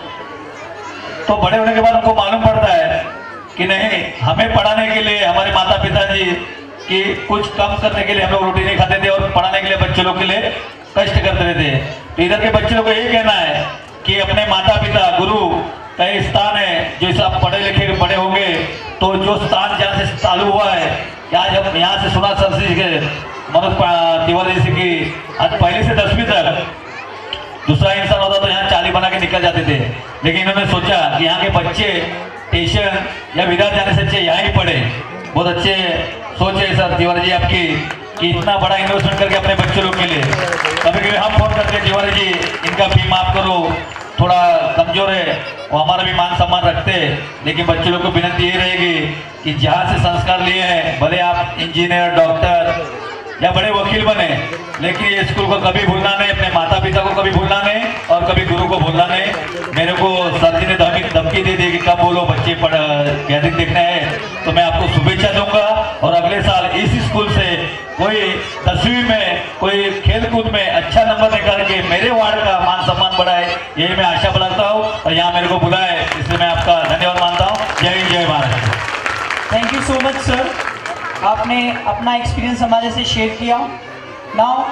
तो बड़े होने के बाद उनको मालूम पड़ता है कि नहीं, हमें पढ़ाने के लिए हमारे माता पिताजी कि कुछ कम करने के लिए हम लोग रोटी नहीं खाते थे और पढ़ाने के लिए बच्चे लोग के लिए कष्ट करते रहते। तो इधर के बच्चे लोग को यही कहना है कि अपने माता पिता गुरु का एक स्थान है, जैसे आप पढ़े लिखे बड़े होंगे, तो जो स्थान जहाँ से चालू हुआ है, आज हम यहाँ से सुना सर जी के मनोज तिवारी जी की आज पहली से दसवीं तक दूसरा इंसान होता तो यहाँ चाली बना के निकल जाते थे। लेकिन इन्होंने सोचा कि यहाँ के बच्चे स्टेशन या विराट जाने से अच्छे यहाँ ही पढ़े। बहुत अच्छे सोच है सर तिवारी जी आपकी कि इतना बड़ा इन्वेस्टमेंट करके अपने बच्चों लोग के लिए। कभी कभी हम फोन करते हैं तिवारी जी इनका फी माफ करो, थोड़ा कमजोर है, वो हमारा भी मान सम्मान रखते हैं। लेकिन बच्चों लोग को विनती ये रहेगी कि जहाँ से संस्कार लिए हैं, भले आप इंजीनियर, डॉक्टर या बड़े वकील बने, लेकिन ये स्कूल को कभी भूलना नहीं, अपने माता पिता को कभी भूलना नहीं और कभी गुरु को भूलना नहीं। मेरे को सर जी ने धमकी धमकी दे दी कि कब बोलो बच्चे पढ़ गैदरिंग देखना है, तो मैं आपको शुभेच्छा दूंगा। और अगले साल इस स्कूल से कोई दसवीं में कोई खेल कूद में अच्छा नंबर निकाल के मेरे वार्ड का मान सम्मान बढ़ाए, यही मैं आशा बनाता हूँ। और यहाँ मेरे को बुलाए, इसलिए मैं आपका धन्यवाद मानता हूँ। जय हिंद, जय Bharat. Thank you so much sir, आपने अपना एक्सपीरियंस हमारे से शेयर किया। Now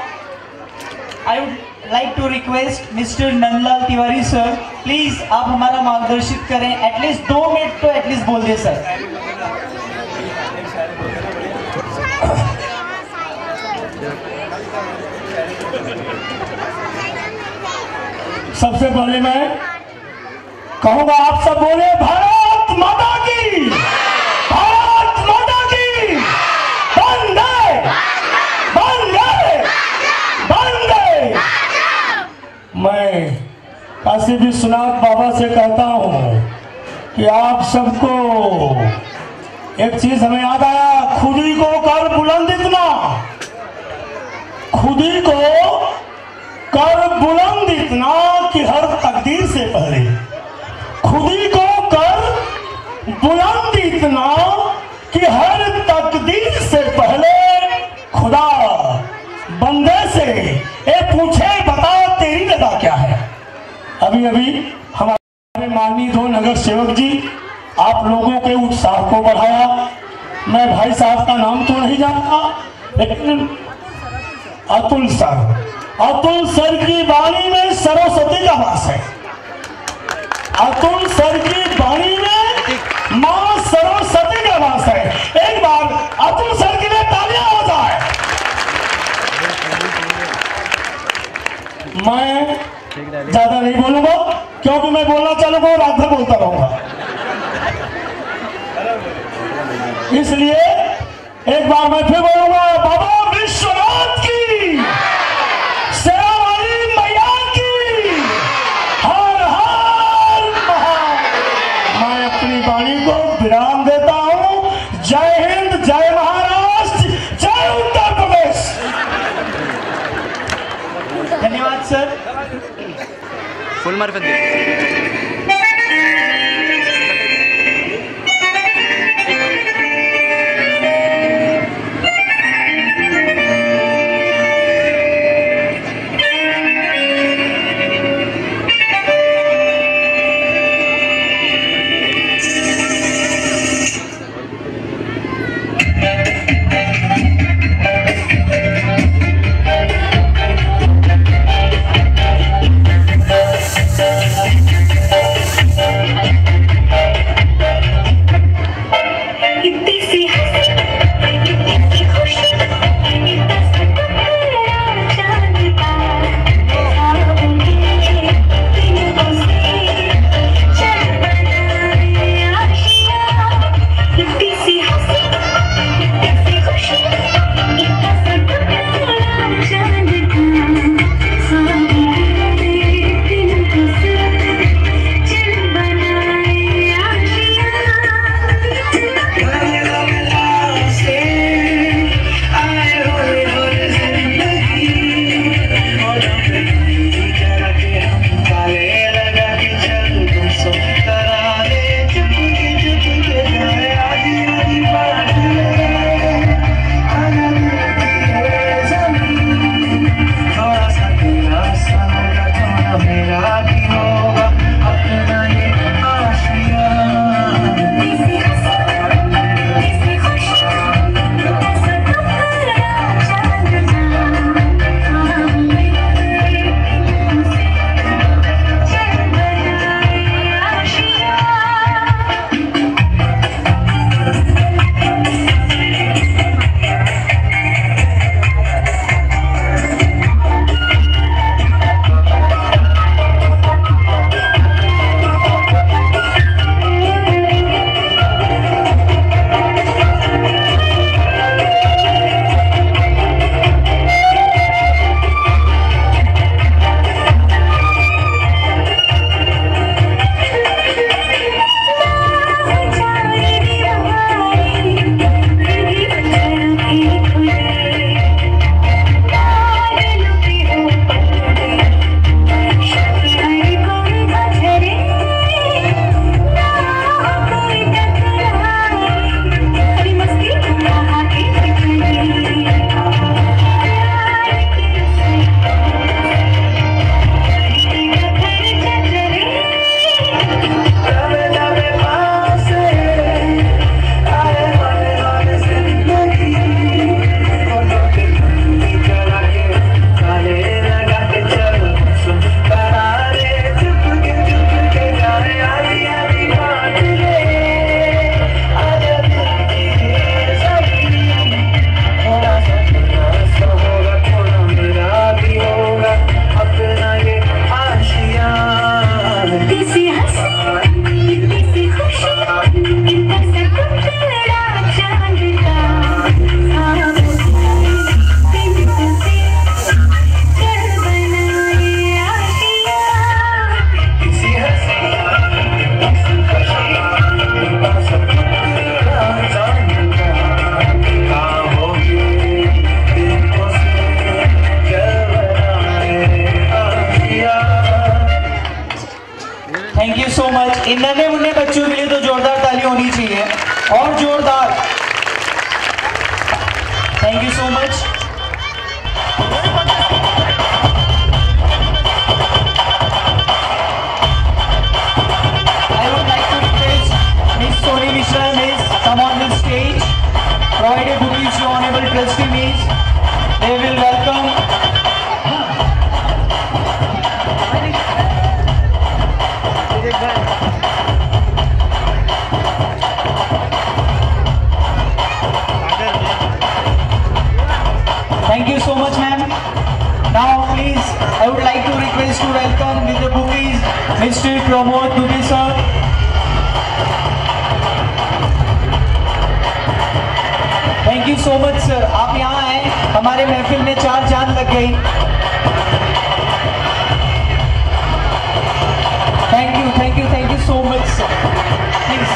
I would like to request mister Nandlal Tiwari sir, please आप हमारा मार्गदर्शित करें। एटलीस्ट दो मिनट तो एटलीस्ट बोल दे सर। सबसे पहले मैं कहूंगा आप सब बोले भारत माता की, भारत माता की, वंदे वंदे वंदे। मैं काशी विश्वनाथ बाबा से कहता हूँ कि आप सबको एक चीज हमें याद आया, खुदी को कर बुलंद इतना, खुदी को कर बुलंद इतना कि हर तकदीर से पहले, खुदी को कर बुलंद इतना कि हर तकदीर से पहले खुदा बंदे से ए पूछे बता तेरी रजा क्या है। अभी अभी हमारे माननीय दो नगर सेवक जी आप लोगों के उत्साह को बढ़ाया। मैं भाई साहब का नाम तो नहीं जानता, लेकिन अतुल सर, अतुल सर की वाणी में सरस्वती का वास है। अतुल सर की वाणी में मां सरस्वती का वास है। एक बार अतुल सर के लिए तालियां हो जाए। मैं ज्यादा नहीं बोलूंगा क्योंकि मैं बोलना चालूंगा और रात भर बोलता रहूंगा, इसलिए एक बार मैं फिर बोलूंगा बाबा विश्वनाथ की, शेरा वाली मैया की, हर हर महादेव। मैं अपनी वाणी को विराम देता हूं। जय हिंद, जय महाराष्ट्र, जय उत्तर प्रदेश। धन्यवाद सर। फुल मार्फत दे। Thank you. मच। इन नन्हे मुन्ने बच्चों के लिए तो जोरदार ताली होनी चाहिए, और जोरदार। Thank you so much. I would like to request Miss Soni Mishra, Miss, come on the stage. Provide a bouquet to Honorable Trustee Miss. They will welcome. Thank you so much, ma'am. Now, please, I would like to request to welcome with the bouquets Mister Pramod Dubey, sir. Thank you so much, sir. आप यहाँ आए, हमारे महफिल में चार चांद लग गई। Thank you, thank you, thank you so much, sir. Please.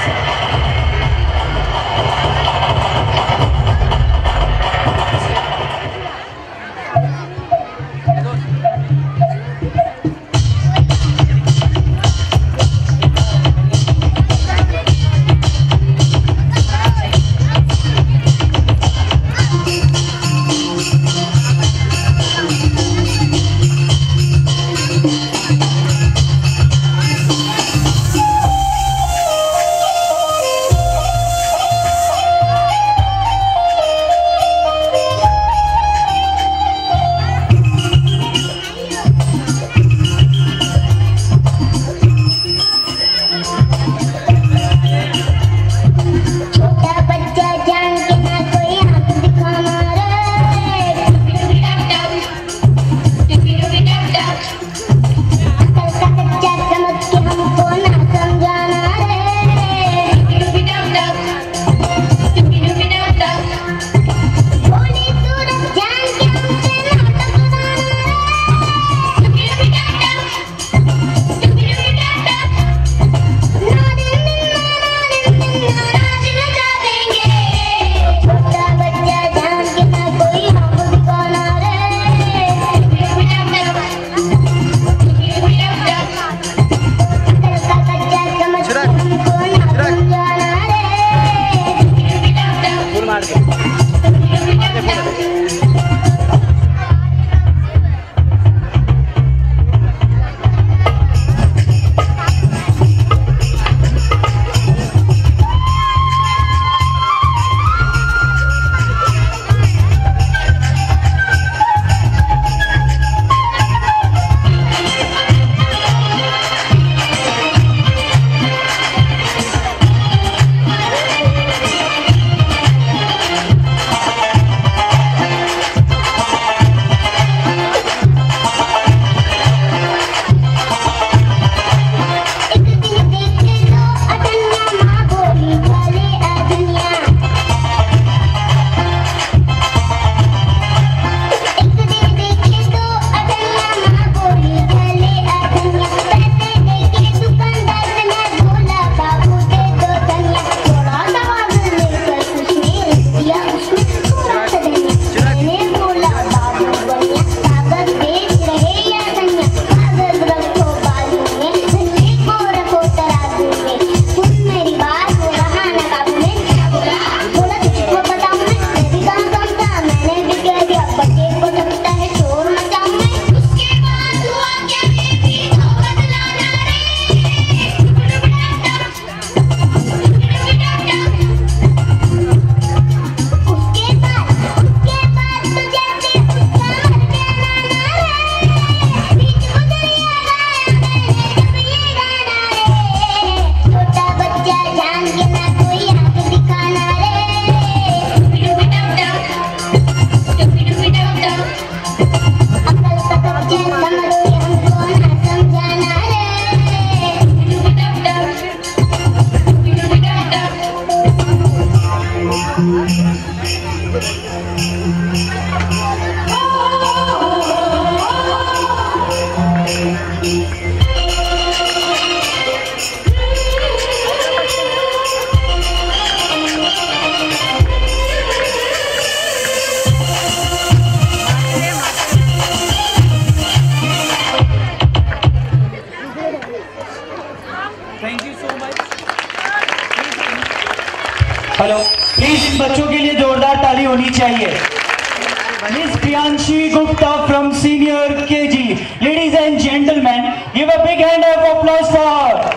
Hello, please इन बच्चों के लिए जोरदार ताली होनी चाहिए। Miss Priyanshi Gupta from Senior K G. Ladies and gentlemen, give a big hand of applause for her.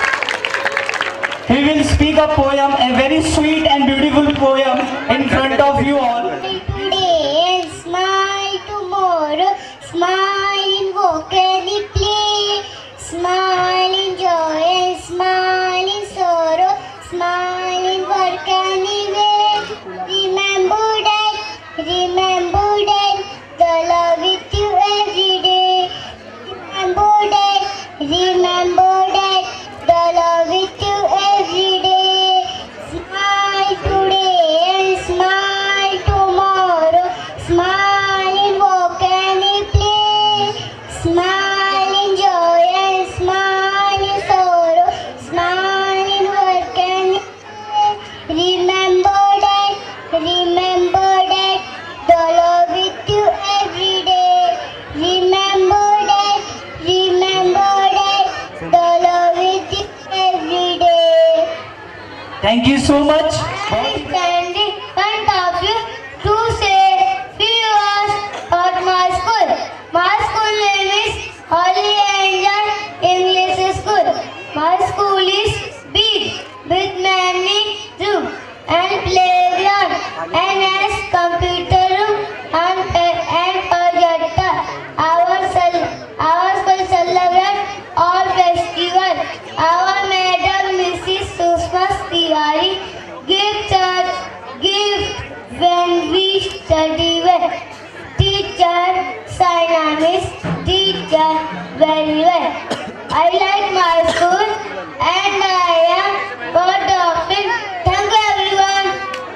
He will speak a poem, a very sweet and beautiful poem in front of you all. Today and smile tomorrow, smile in walk and in play, smile in joy and smile in sorrow, smile in work and in way. Remember that, remember that, the love with you every day. Remember that, remember that, the love with you every day. Smile today and smile tomorrow, smile in walk and in play, smile in joy and smile in sorrow, smile in work and in play. Remember that, remember that, the love with you every day. Remember that, remember that, the love with you every day. Thank you so much. I stand in front of you to say few words about my school. My school name is Holy Angel English School. My school is big with many rooms and playground and has computer room and and projector. Our cel our school celebrate all festival. Our madam Missus Sushma Tiwari gives us gift when we study well. Teacher Saina Miss teacher very well. I like my school and I am proud of it. Thank you everyone.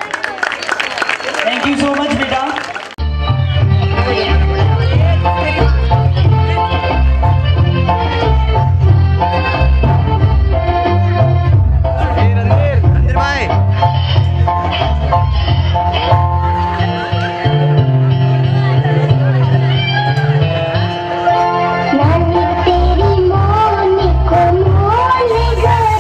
Thank you so much, beta. नानी तेरी मोनी को मोल गए।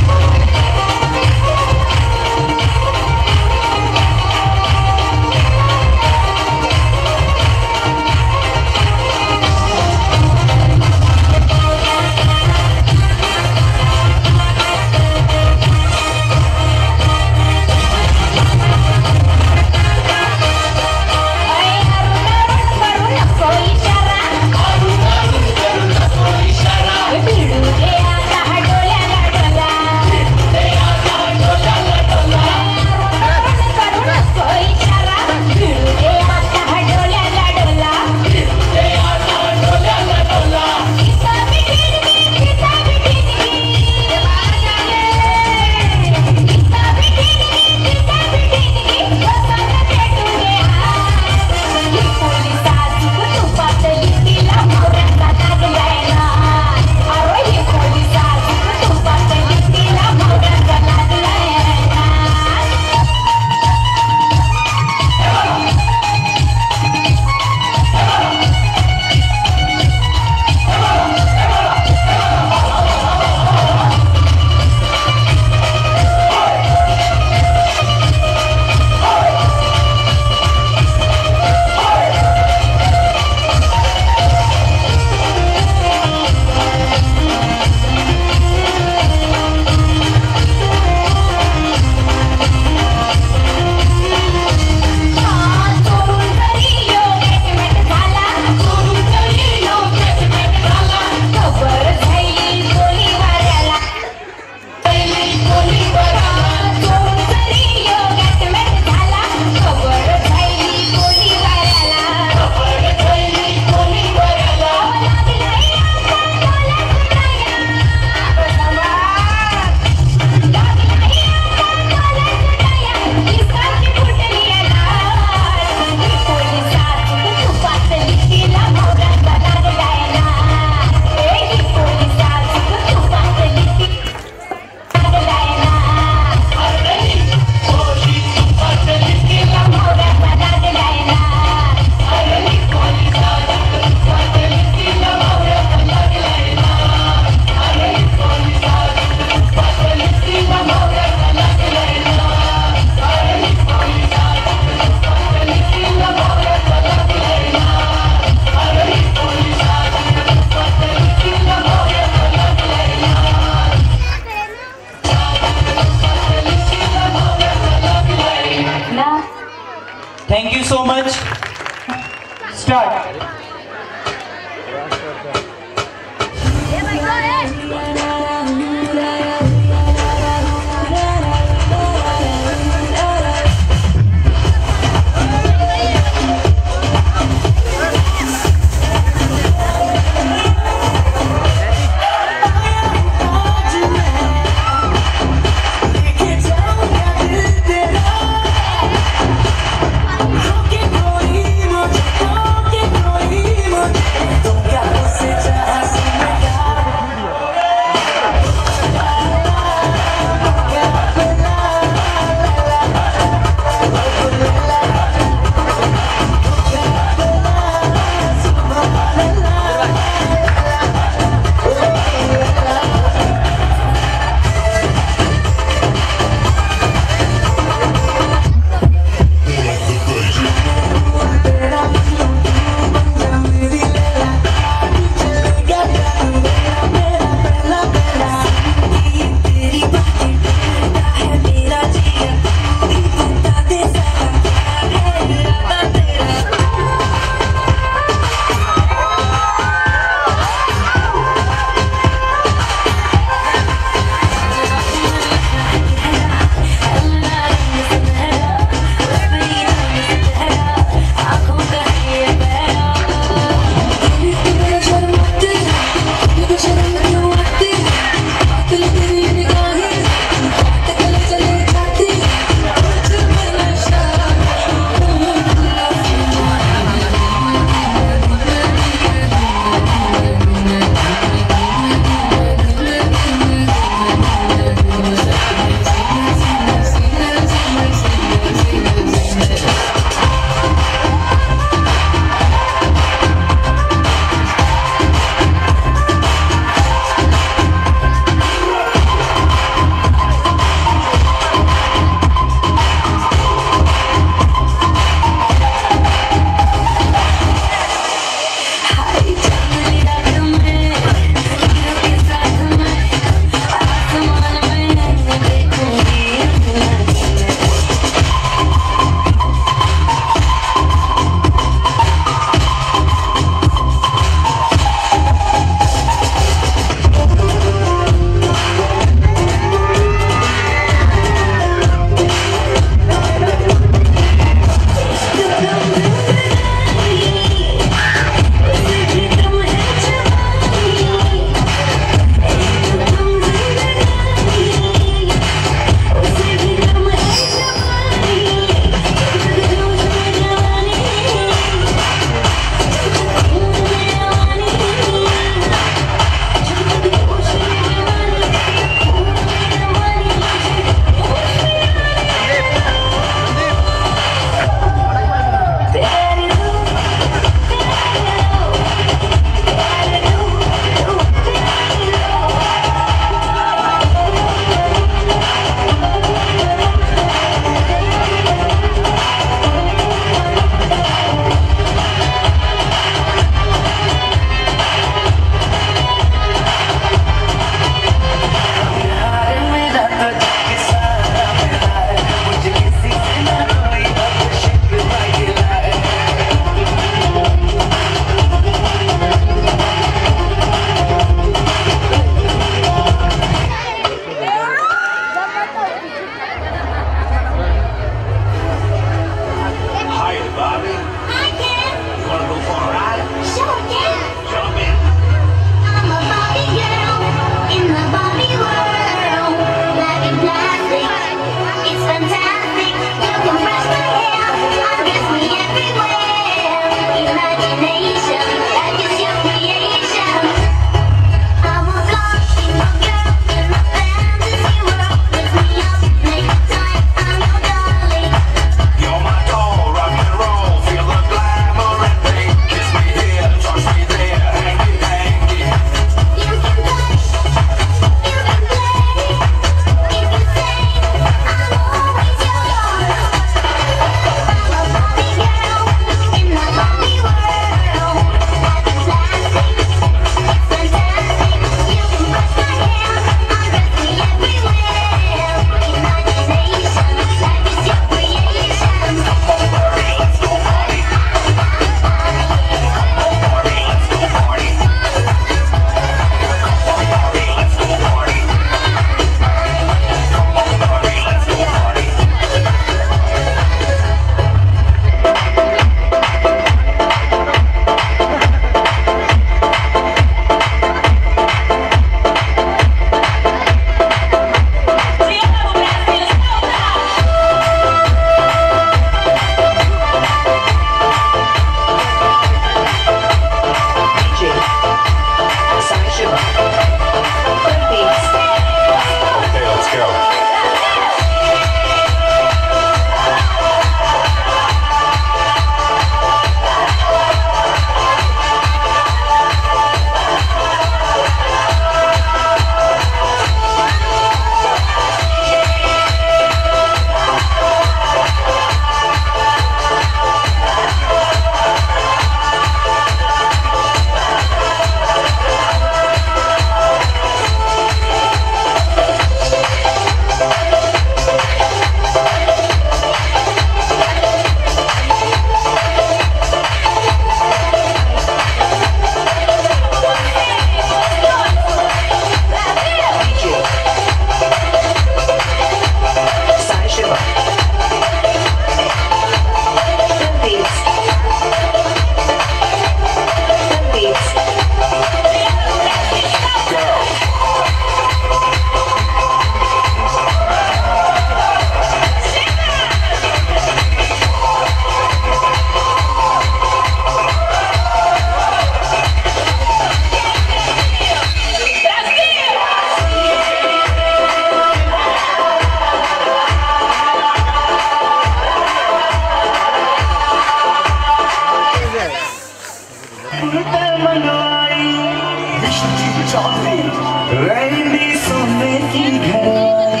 चौधरी रहंदी सोने की घरवाली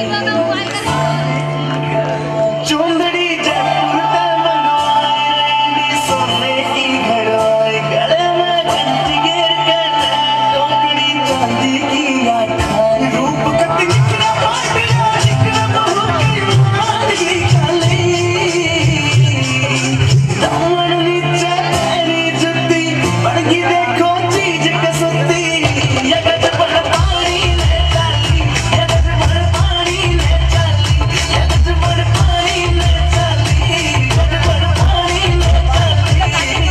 चुंदड़ी जयपुर ते मंगवाई रहंदी सोने की घरवाली गले में घंटी घेर के टोकरी चांदी की आँखें रूप कति निकला पाटिया निकला बहू की माली खाली दामन नीचे तेरी जुत्ती बड़गी देखो चीज कसुती ये गज पर पानी ले चली ये गज पर पानी ले चली ये गज पर पानी ले चली गज पर पानी ले चली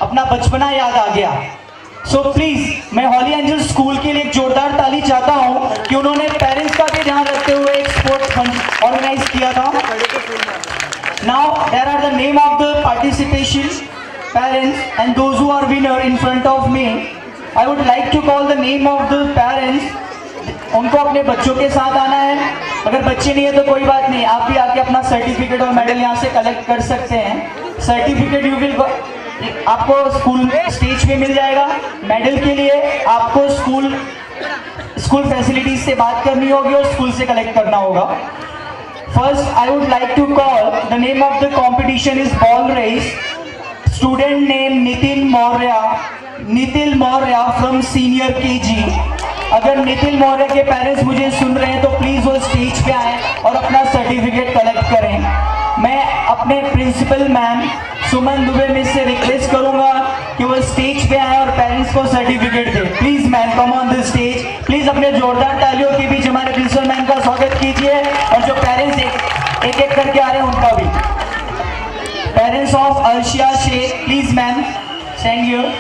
अपना बचपना याद आ गया। सो so, प्लीज मैं हॉली एंजल स्कूल के लिए एक जोरदार ताली चाहता हूँ कि उन्होंने पेरेंट्स का भी ध्यान रखते हुए एक स्पोर्ट्स फंड ऑर्गेनाइज किया था। Now there are the name of the participation parents and those who are winner in front of me. I would like to call the name of the parents. उनको अपने बच्चों के साथ आना है, अगर बच्चे नहीं है तो कोई बात नहीं, आप भी आके अपना सर्टिफिकेट और मेडल यहाँ से कलेक्ट कर सकते हैं। सर्टिफिकेट यू विल आपको स्कूल स्टेज पे मिल जाएगा। मेडल के लिए आपको स्कूल स्कूल फैसिलिटीज से बात करनी होगी और स्कूल से कलेक्ट करना होगा। First I would like to call the name of the competition is ball race. Student name Nitin Maurya, Nitin Maurya from senior KG. अगर नितिन मौर्य के पेरेंट्स मुझे सुन रहे हैं तो प्लीज वो स्टेज पे आए और अपना सर्टिफिकेट कलेक्ट करें। मैं अपने प्रिंसिपल मैम सुमन दुबे में से रिक्वेस्ट करूंगा कि वो स्टेज पे आए और पेरेंट्स को सर्टिफिकेट दे। Please ma'am come on the stage. Please अपने जोरदार तालियों के बीच हमारे प्रिंसिपल मैम का स्वागत कीजिए और जो पेरेंट्स एक एक, एक करके आ रहे हैं उनका भी। Parents of Arshiya Shaikh, please ma'am stand here.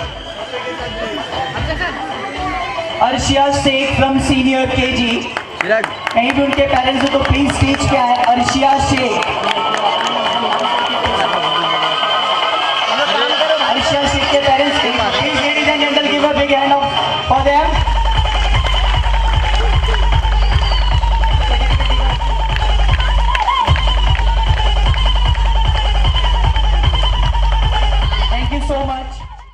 Arshiya Shaikh from senior KG. कहीं भी उनके पेरेंट्स हो तो प्लीज स्टेज पे आए। अर्शिया शेख, अर्शिया शेख के parents please ladies and gentle give a big hand for them. Thank you so much.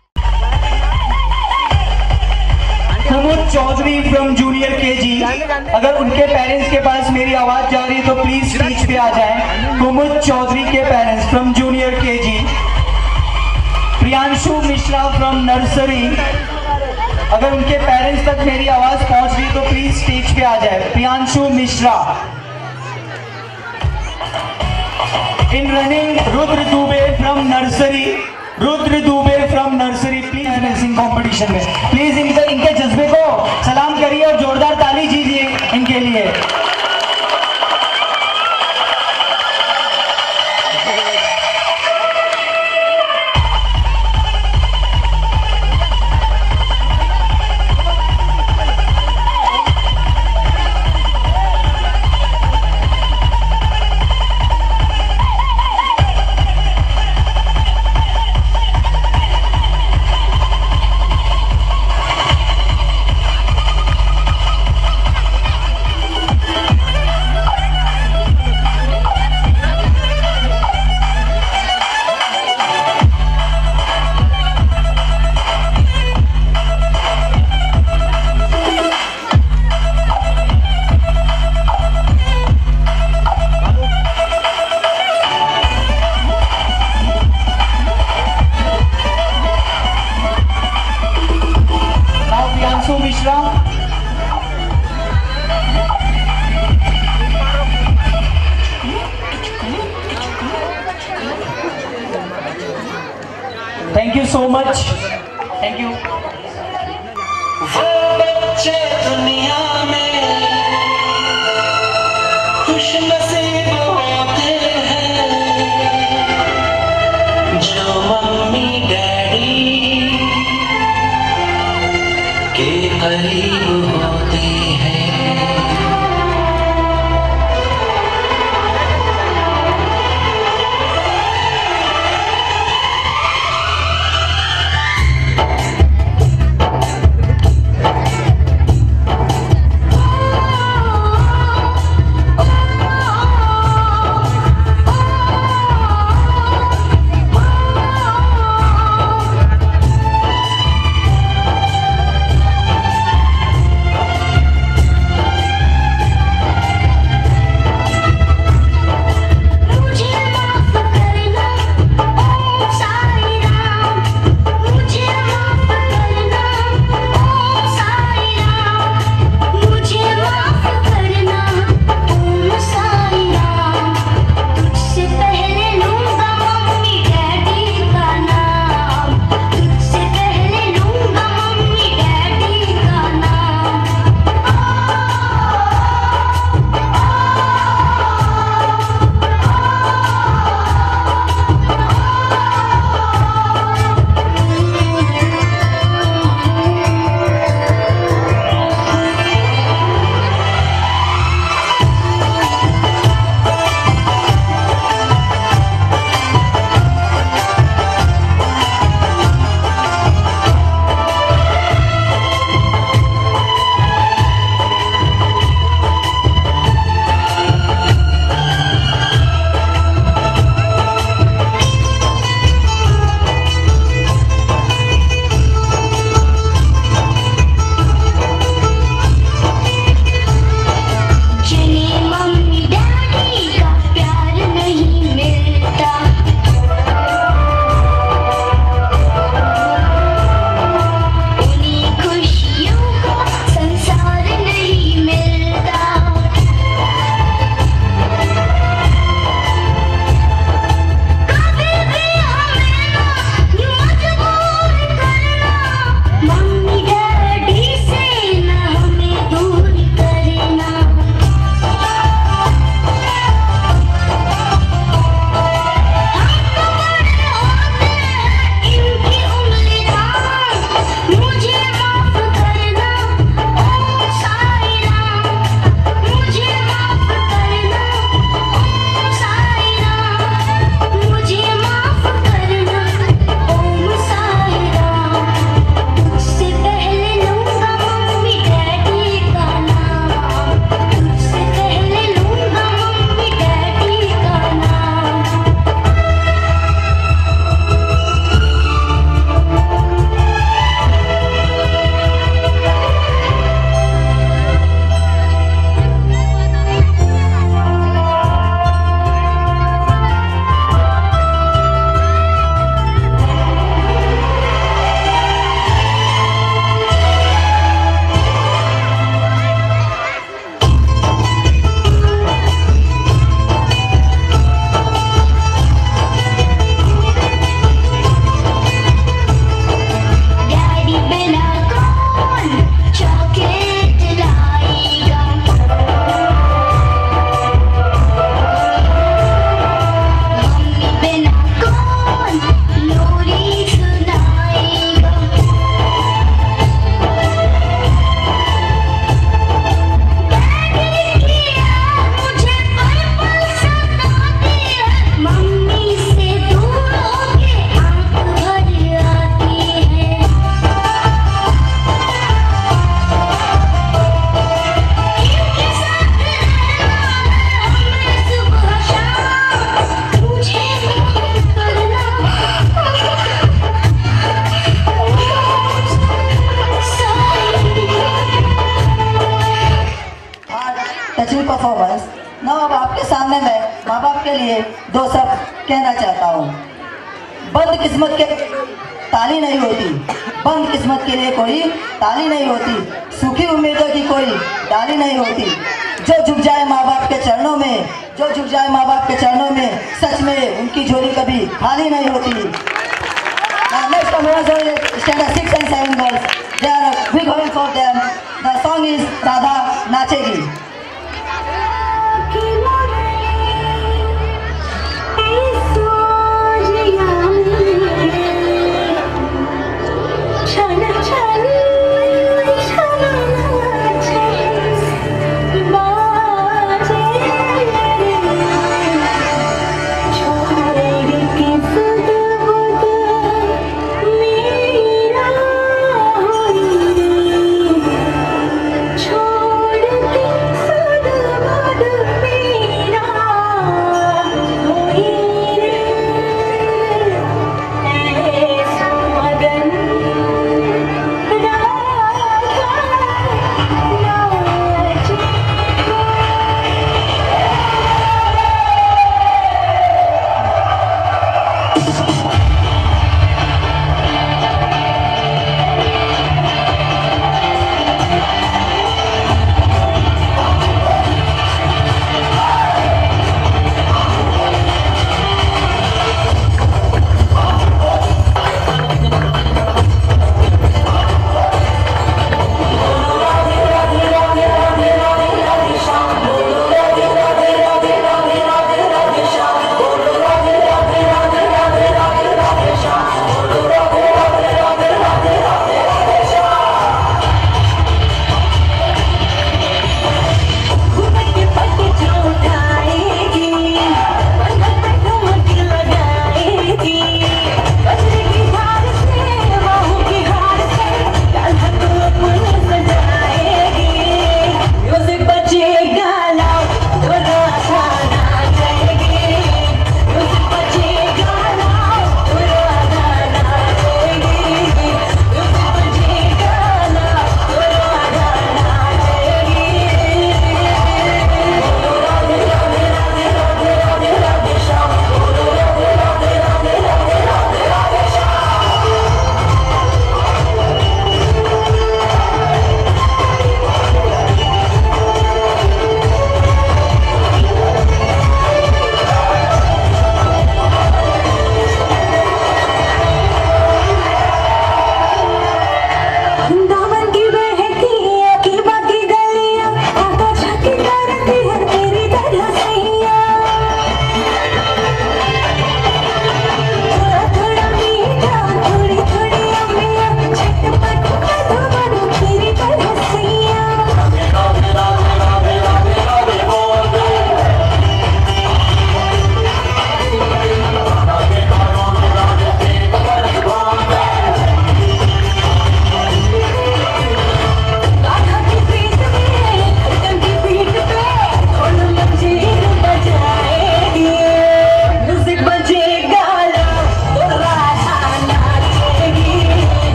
Kumud Chaudhary from junior KG. अगर उनके पेरेंट्स के पास मेरी आवाज जा रही है तो प्लीज स्टेज पे आ जाएं। कुमुद चौधरी के parents from junior KG. Priyanshu Mishra from nursery. अगर उनके पेरेंट्स तक मेरी आवाज पहुंच रही तो प्लीज स्टेज पे आ जाए। Priyanshu Mishra. In running Rudra Dubey from nursery. Rudra Dubey from nursery please racing competition में प्लीज इनके इनके जज्बे को सलाम करिए और जोरदार ताली दीजिए इनके लिए। Thank you so much. Thank you. वो बच्चे दुनिया में खुश नसीब होते हैं जो मम्मी डैडी के करीब होते हैं। आपके लिए दो शब्द कहना चाहता हूँ। बंद किस्मत के ताली नहीं होती, बंद किस्मत के लिए कोई ताली नहीं होती, सूखी उम्मीदों की कोई डाली नहीं होती। जो झुक जाए माँ बाप के चरणों में, जो झुक जाए माँ बाप के चरणों में, सच में उनकी झोली कभी खाली नहीं होती। Next standard six and seven girls, they are a big hand for them. The song is Radha नाचेगी। छोड़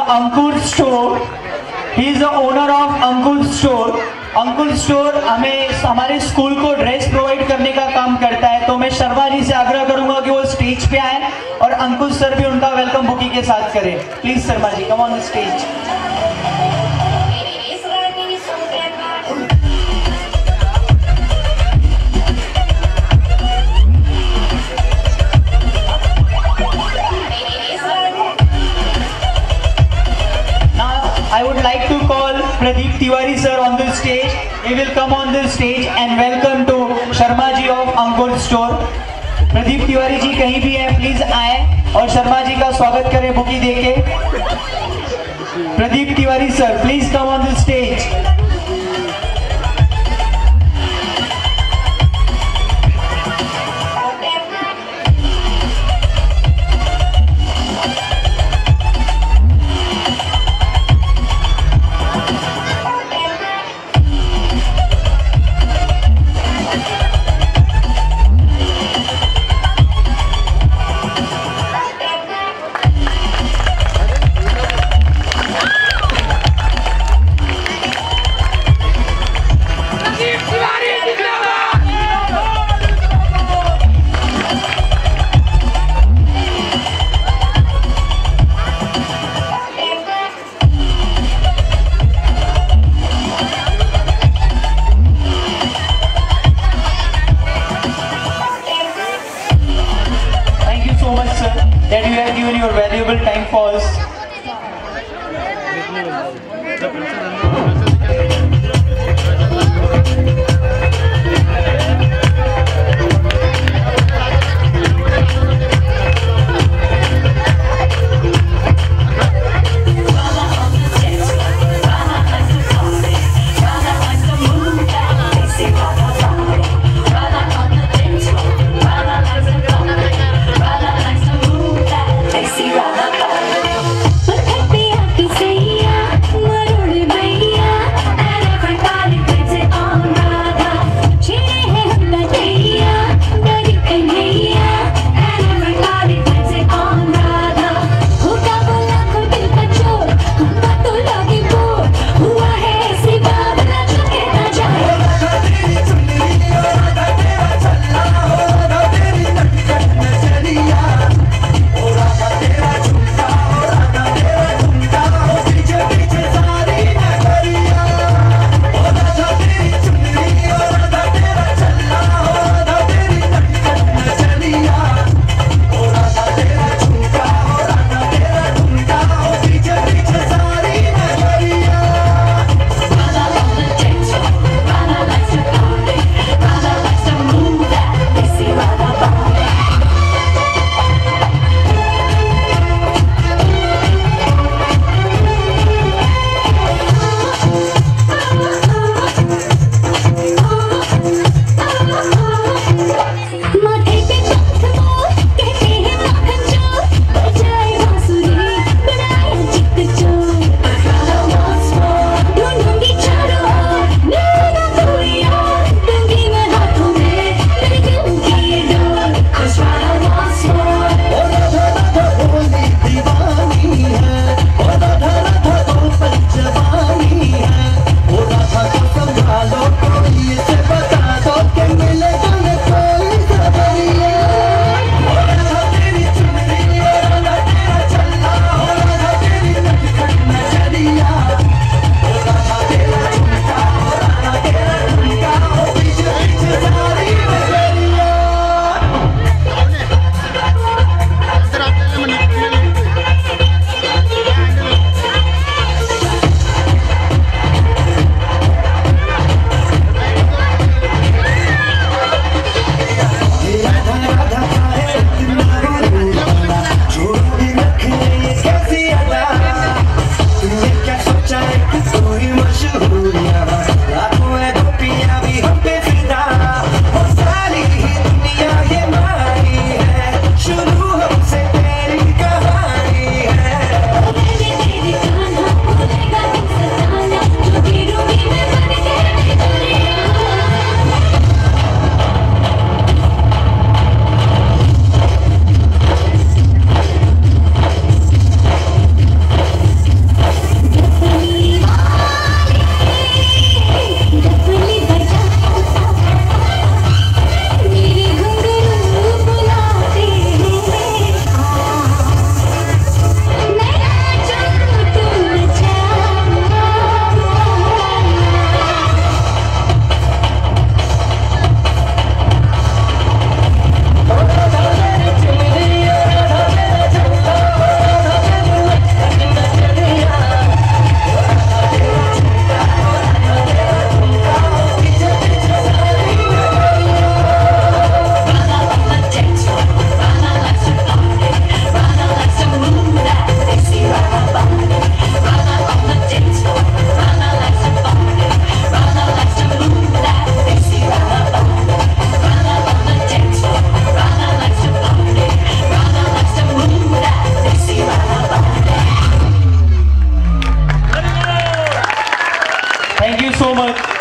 Ankur store, he is the owner of Ankur store. Ankur store हमें हमारे स्कूल को ड्रेस प्रोवाइड करने का काम करता है। तो मैं शर्मा जी से आग्रह करूंगा कि वो स्टेज पे आए और अंकुर सर भी उनका वेलकम बुकी के साथ करें। Please Sharma ji come on the stage. I would like to call Pradeep Tiwari sir on the stage. He will come on the stage and welcome to Sharma ji of Ankur Store. Pradeep Tiwari ji कहीं भी हैं please आए और शर्मा जी का स्वागत करें bouquet देके। Pradeep Tiwari sir please come on the stage.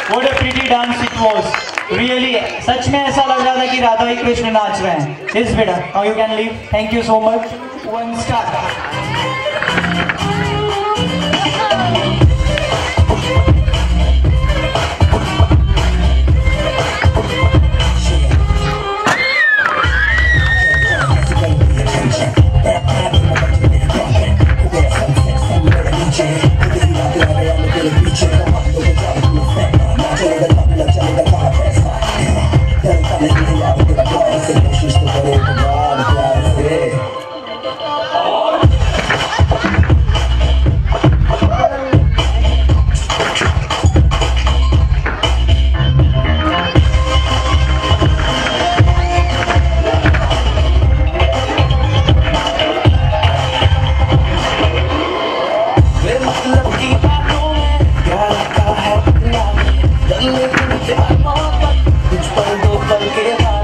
What a pretty dance it was. Really, सच में ऐसा लग रहा था कि राधा कृष्ण नाच रहे हैं. Yes बेटा, now you can leave. Thank you so much. One start. तुझ पर दो पल के बाद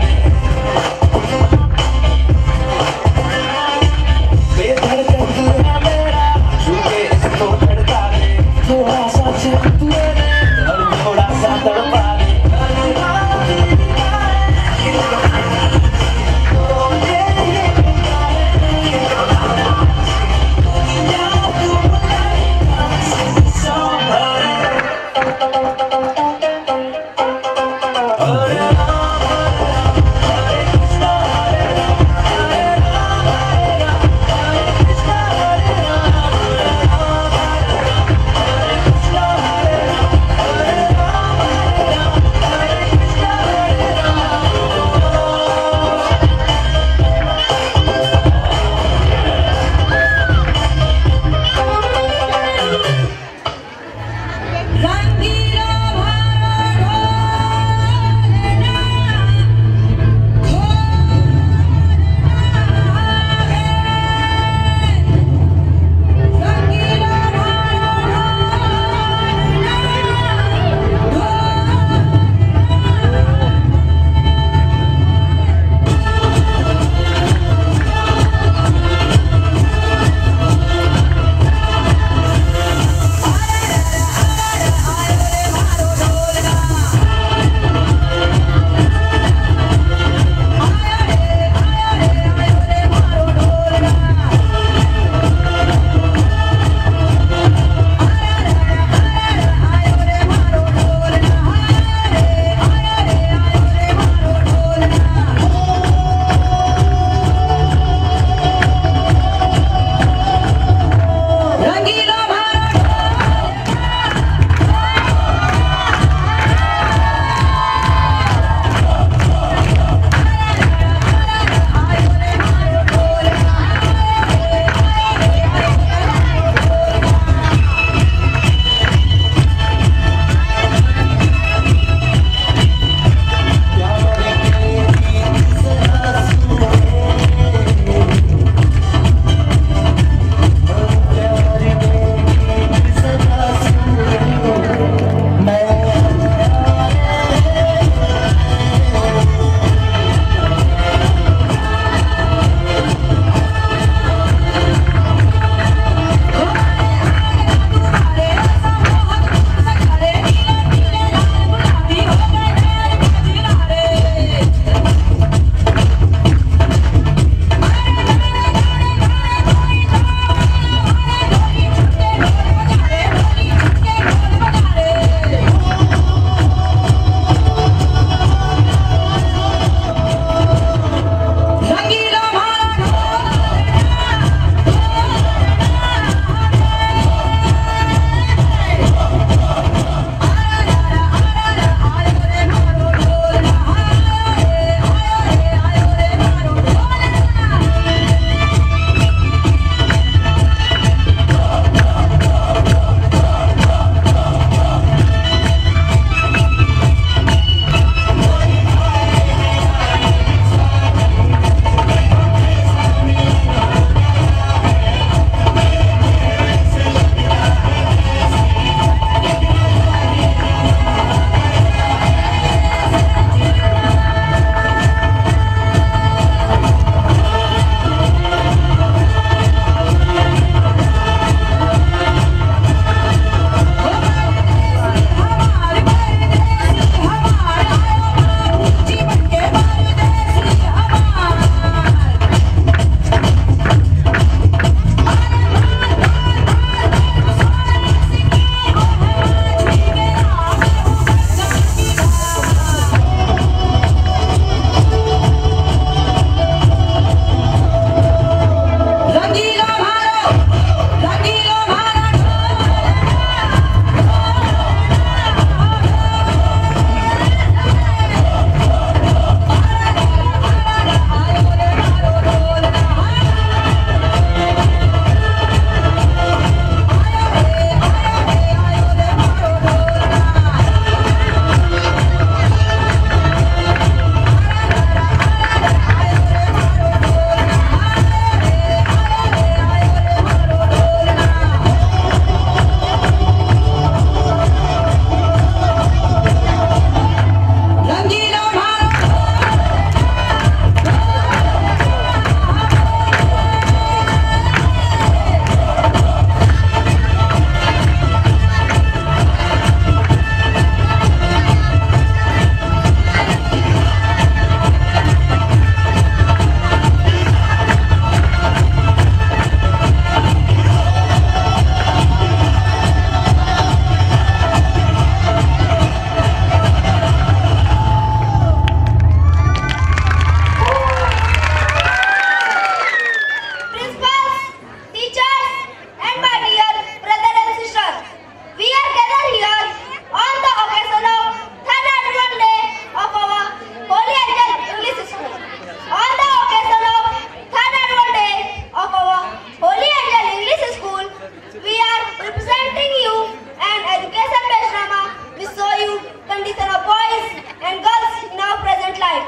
condition of boys and girls in our present life.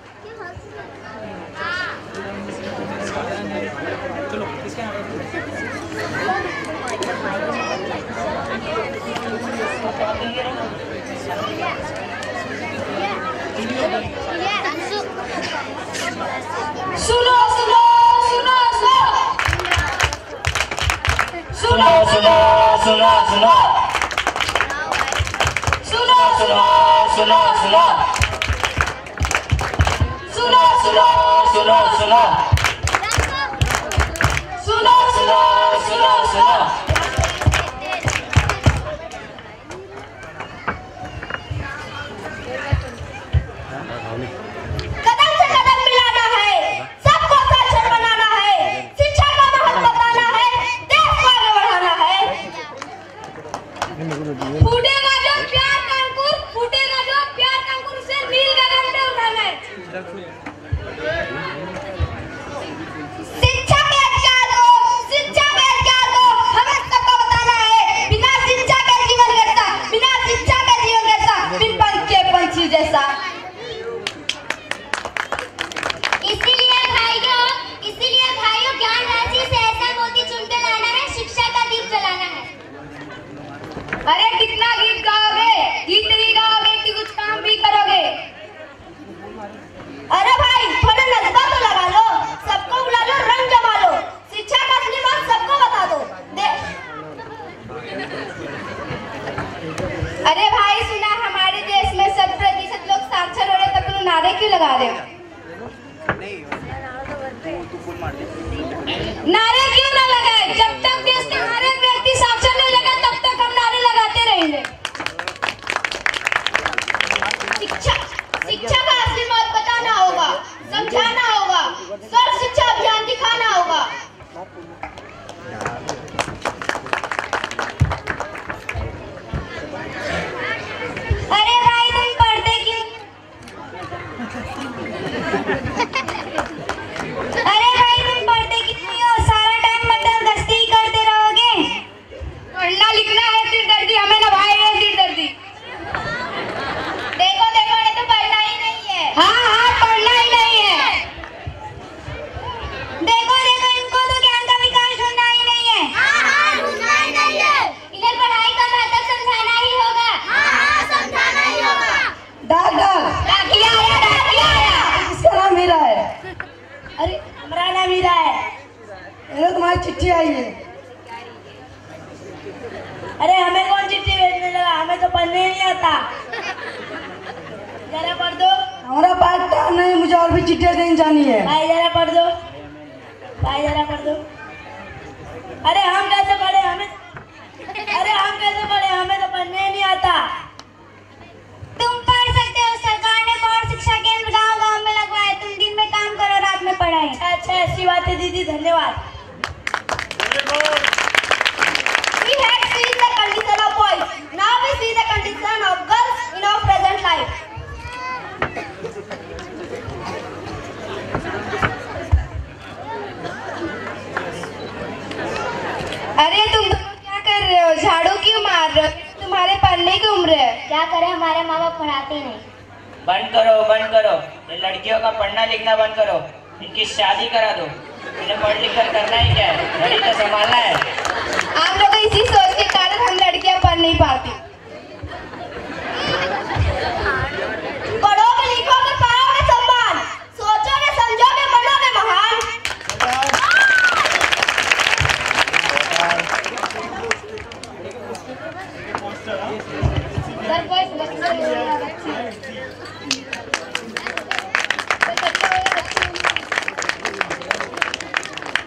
सुनो सुनो सुनो सुनो सुनो सुनो सुनो सुनो सुनो सुनो सुनो सुनो सुनो सुनो सुनो सुनो सुनो सुनो सुनो कदम से कदम मिलाना है, सबको साक्षर बनाना है, शिक्षा का महत्व बताना है, देश को आगे बढ़ाना है। फूटेगा जो प्यार का अंकुर, फूटेगा जो प्यार का अंकुर, उसे नील गगन पे उठाना है। शिक्षा के अधिकार को, शिक्षा के अधिकार को हमें सबको बताना है। बिना शिक्षा के जीवन कैसा, बिना शिक्षा के जीवन कैसा, बिन पंख के पंछी जैसा। इसीलिए भाइयों इसीलिए भाइयों ज्ञान राशि से ऐसा मोती चुन के लाना है, शिक्षा का दीप जलाना है। अरे कितना गीत गाओगे, गीत ही गाओगे कि कुछ काम भी करोगे। अरे भाई थोड़ा नजबा तो लगा लो, सबको बुला लो, रंग जमा लो, शिक्षा का असली बात सबको बता दो। दे अरे भाई सुना, हमारे देश में शत प्रतिशत लोग साक्षर हो रहे, तब तुम नारे क्यों लगा रहे हो? नारे क्यों ना लगाए? जब तक देश का हर एक व्यक्ति साक्षर नहीं लगा, तब तक हम नारे लगाते रहेंगे। शिक्षा शिक्षा का असली बात बताना होगा, समझाना होगा, सर्व शिक्षा अभियान दिखाना होगा। अरे भाई तुम पढ़ते क्यों? अरे भाई तुम पढ़ते कितनी हो? सारा टाइम मतलब गश्ती ही करते रहोगे? पढ़ना लिखना है सिरदर्दी, हमें ना भाई है सिरदर्दी। देखो देखो ये तो पढ़ना ही नहीं है। हाँ हाँ पढ़ना ही नहीं है। देखो देखो इनको तो ज्ञान का विकास ढूंढना ही नहीं है। हाँ हाँ ढूंढना ही नहीं है। इधर पढ़ाई का महत्व समझाना ही होगा। हाँ हाँ समझाना ही होगा। डाक डाक डाकिया आया, डाकिया आया। इसका नाम मीरा है। अरे हमारा नाम हीरा है। ये तुम्हारी चिट्ठी आई है। अरे हमें कौन चिट्ठी भेजने लगा, हमें तो पढ़ने ही नहीं आता। जरा पढ़ दो हमारा पास टाइम नहीं, मुझे और भी चिट्ठियाँ नहीं जानी है। भाई, जरा पढ़ दो भाई, जरा पढ़ दो। अरे हम कैसे पढ़े, हमें अरे हम कैसे पढ़े, हमें तो पढ़ने ही नहीं आता। तुम पढ़ सकते हो, सरकार ने बहुत शिक्षा केंद्र गांव गांव में लगवाए। तुम दिन में काम करो, रात में पढ़ाई। अच्छा ऐसी बात है दीदी, धन्यवाद। We had seen the condition of boys, now we see the condition of girls in our present life. अरे तुम दोनों क्या कर रहे हो? झाड़ू क्यों मार रहे हो? तुम्हारे पढ़ने की उम्र है। क्या करें, हमारे माँ बाप पढ़ाते ही नहीं। बंद करो बंद करो, ये लड़कियों का पढ़ना लिखना बंद करो, इनकी शादी करा दो। इन्हें पढ़ लिख कर करना ही क्या है, घड़ी तो संभालना है। आप लोग इसी सोच के कारण हम लड़कियां पढ़ नहीं पाती। पढ़ोगे लिखोगे पाओगे सम्मान, सोचोगे समझोगे बनोगे महान। सर कोई बच्चा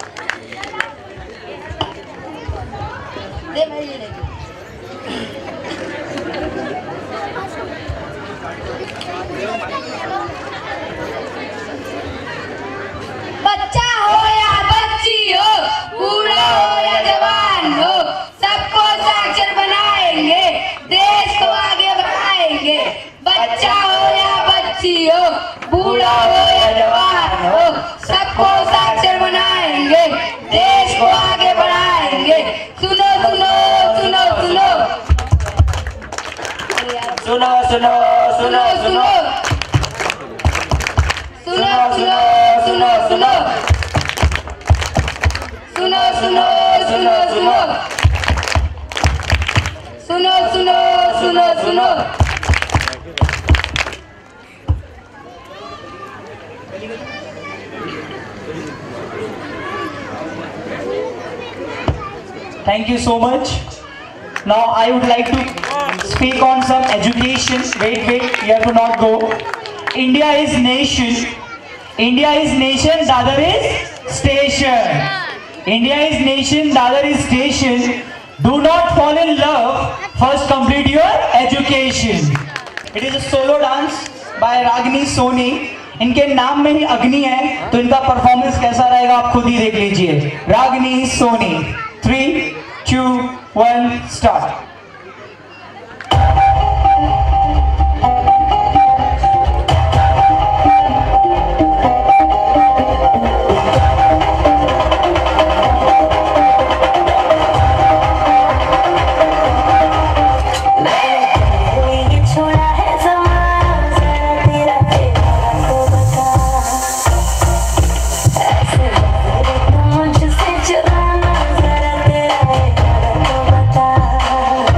दे भाई ये ले। सुनो सुनो सुनो सुनो सुनो सुनो सुनो सुनो सुनो सुनो सुनो सुनो सुनो सुनो सुनो Thank you so much. Now I would like to speak on some education. Wait, wait, you have to not go. India is nation. India is nation, the other is station. India is nation, the other is station. Do not fall in love, first complete your education. It is a solo dance by Ragini Soni. इनके नाम में ही अग्नि है, तो इनका performance कैसा रहेगा आप खुद ही देख लीजिए. Ragini Soni. Three, two, one, start. मुझसे चुराना जरा तेरा इरादा तो बता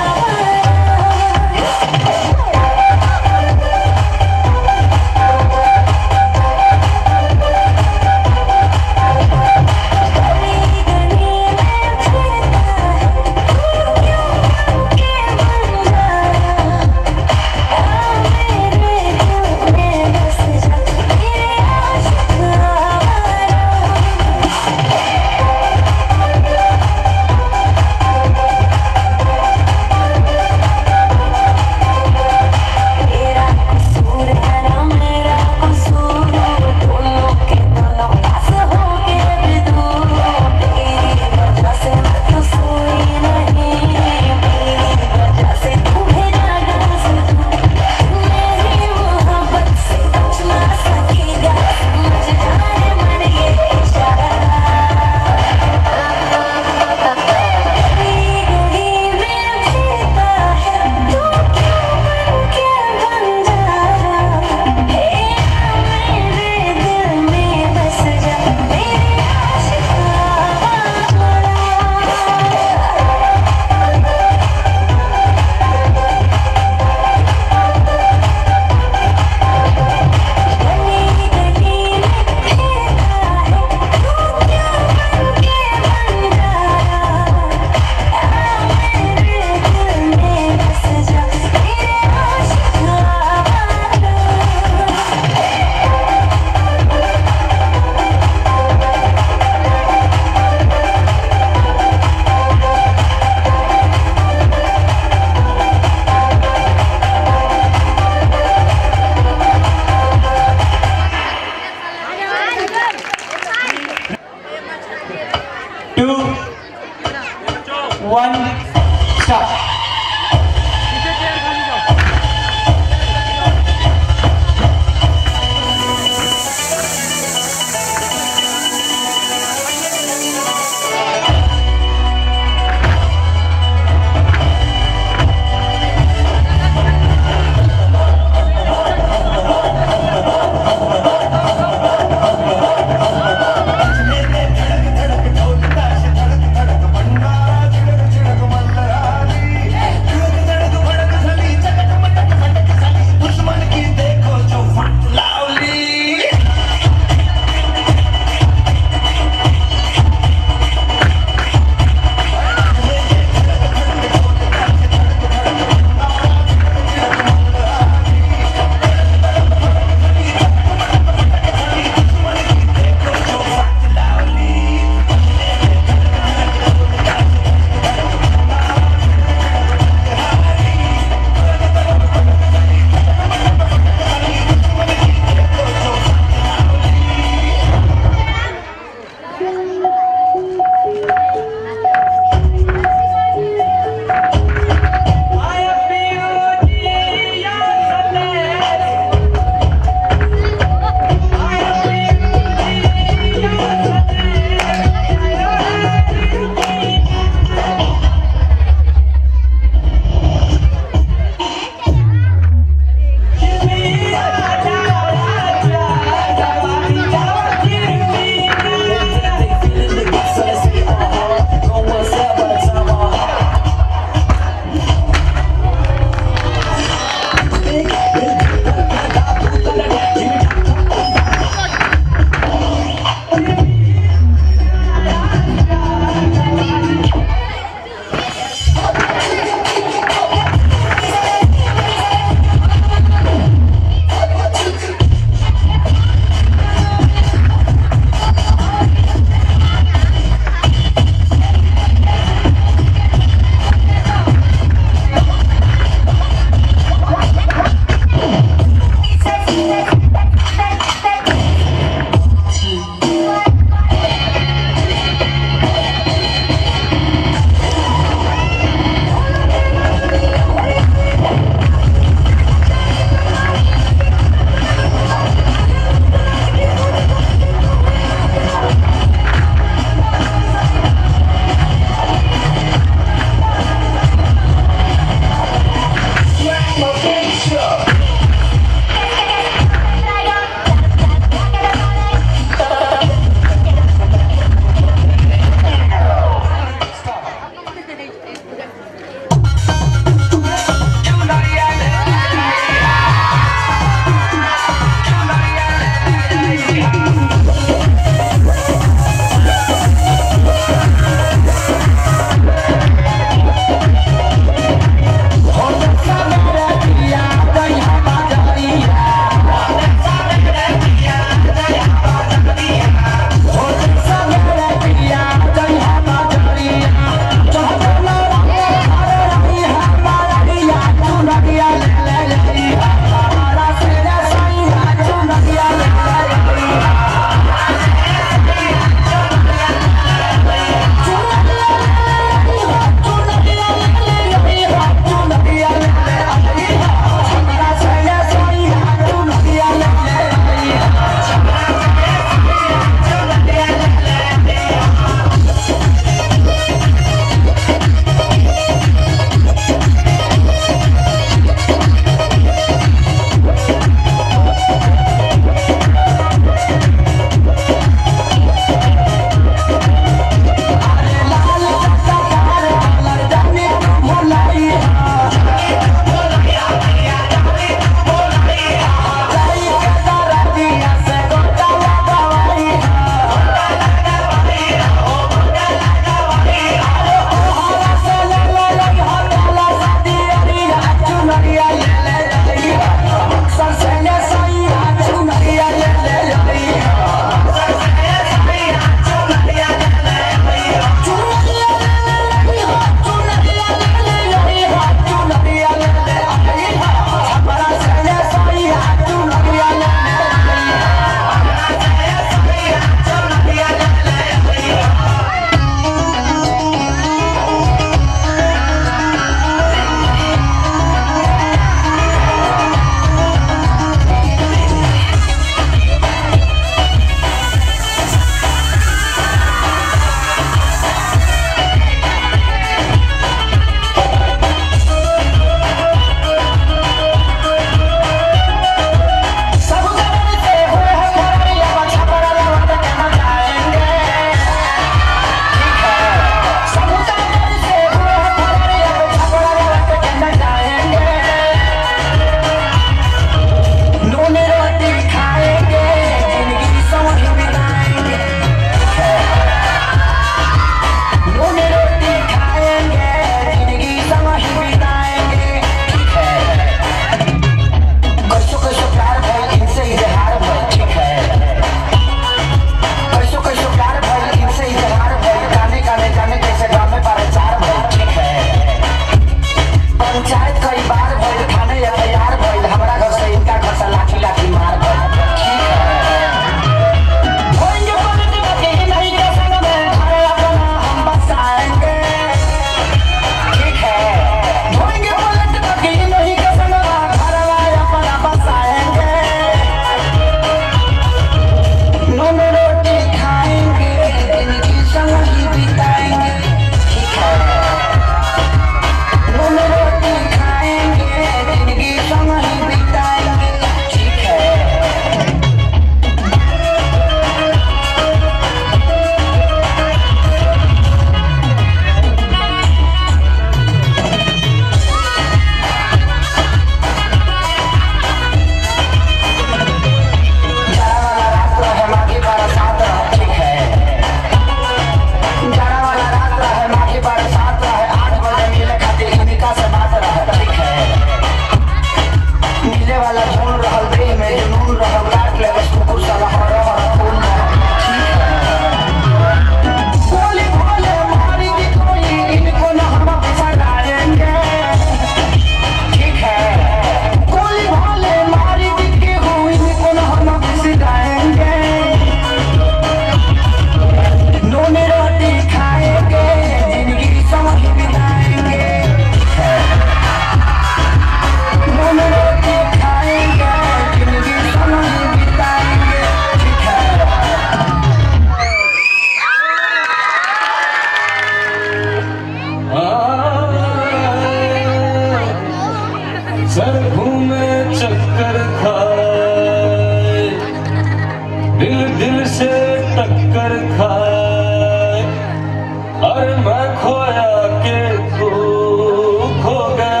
सर घूमे चक्कर खाए, दिल दिल से टक्कर खाए, और मैं खोया के तू खो गया।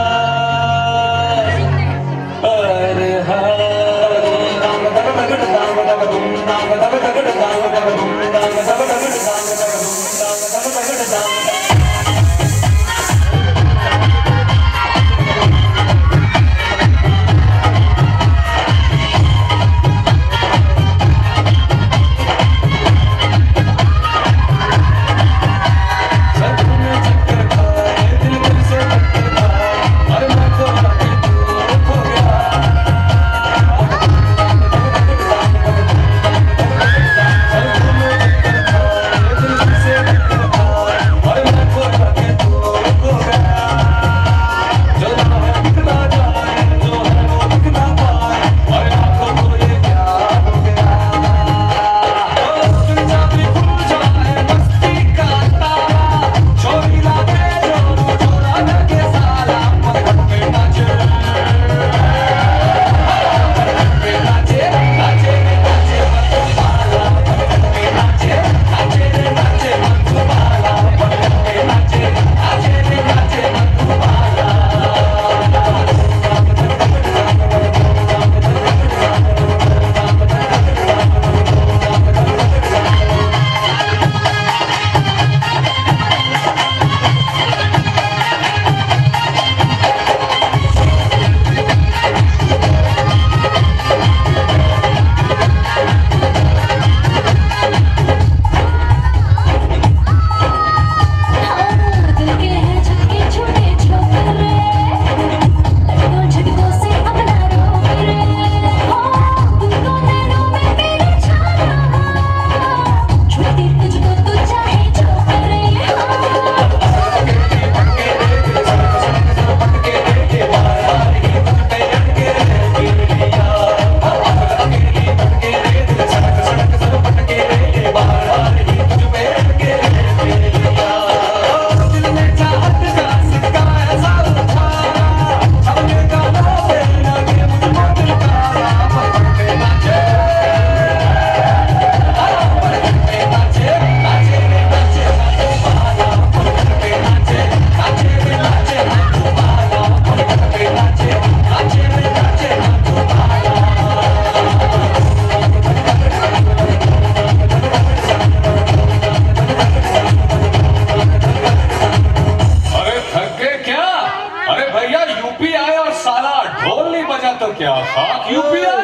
अरे क्या खाक यूपी है?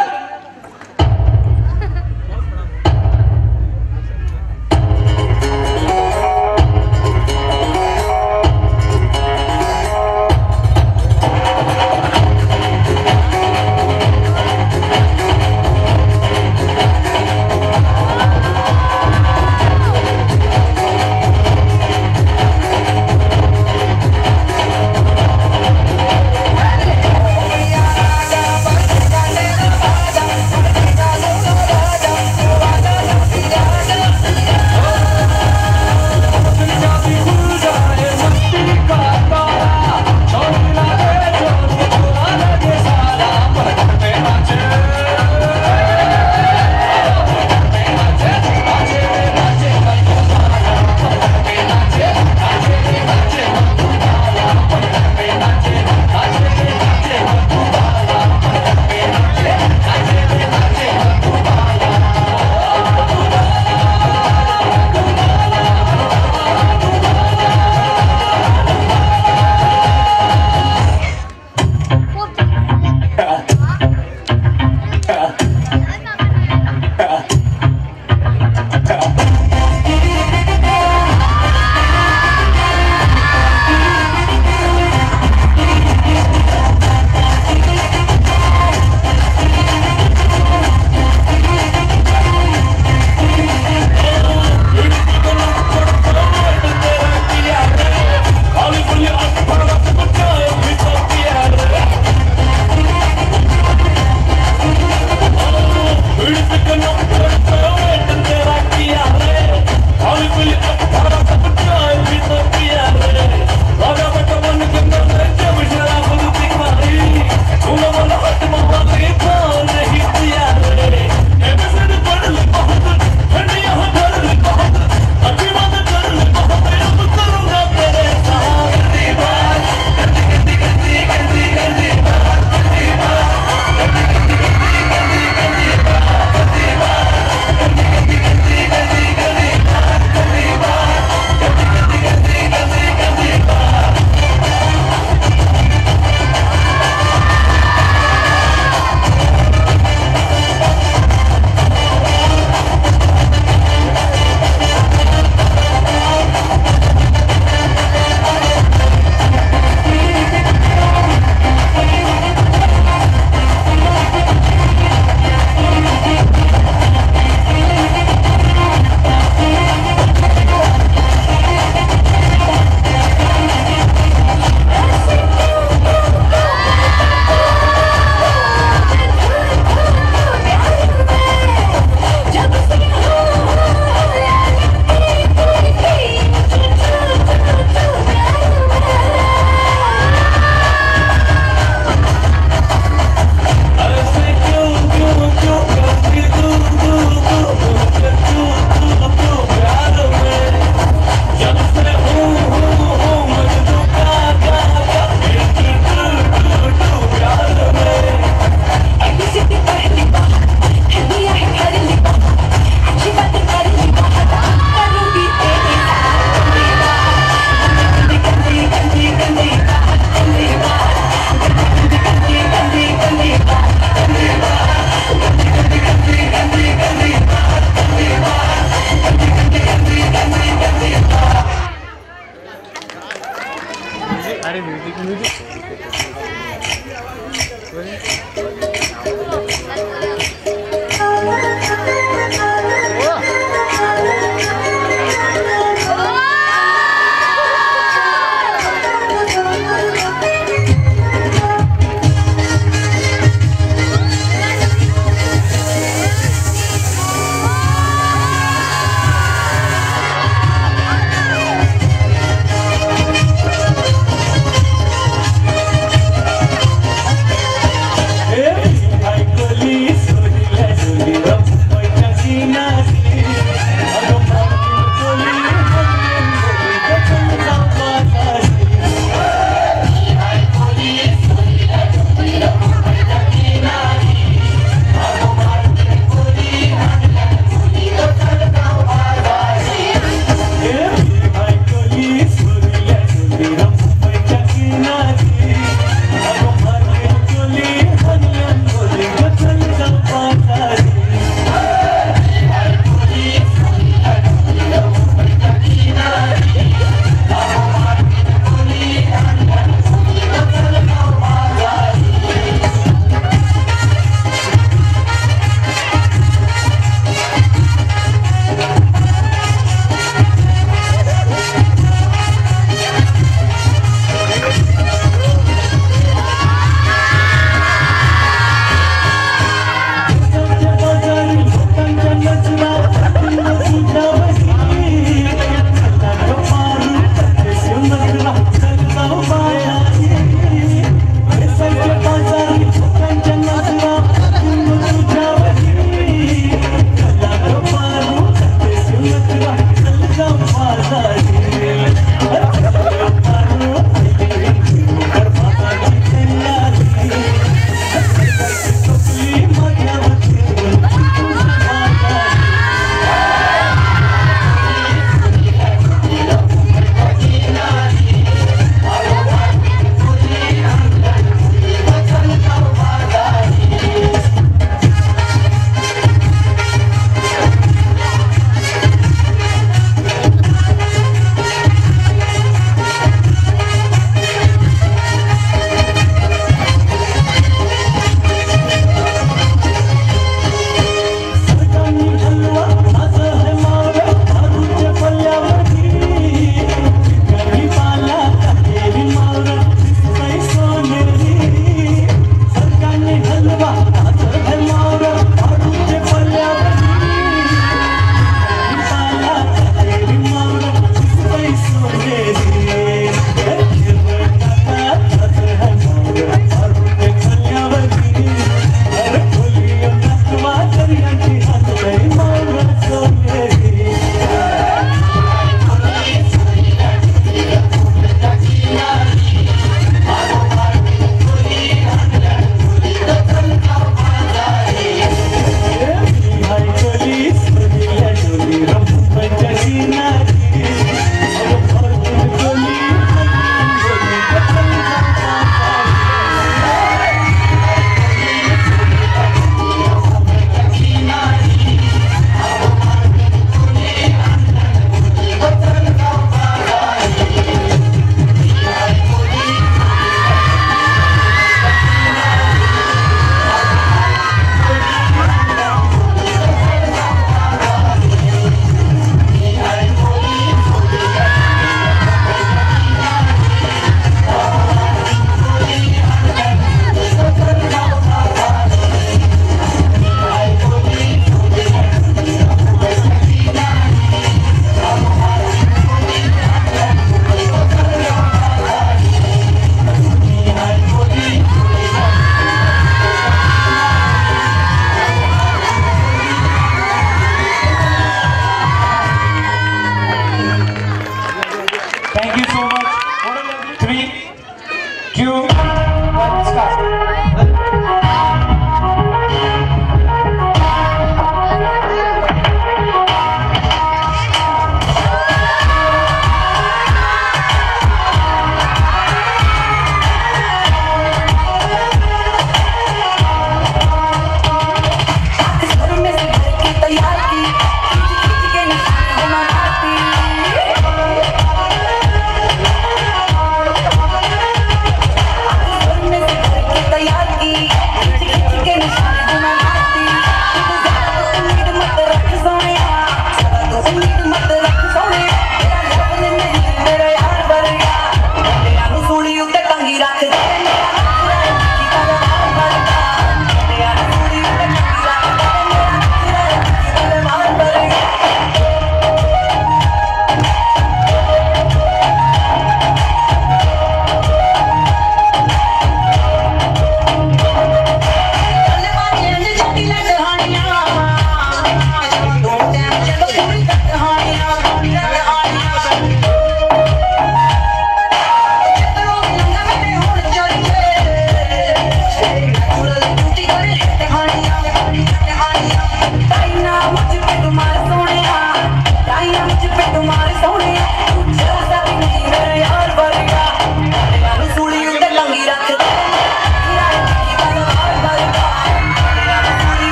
ए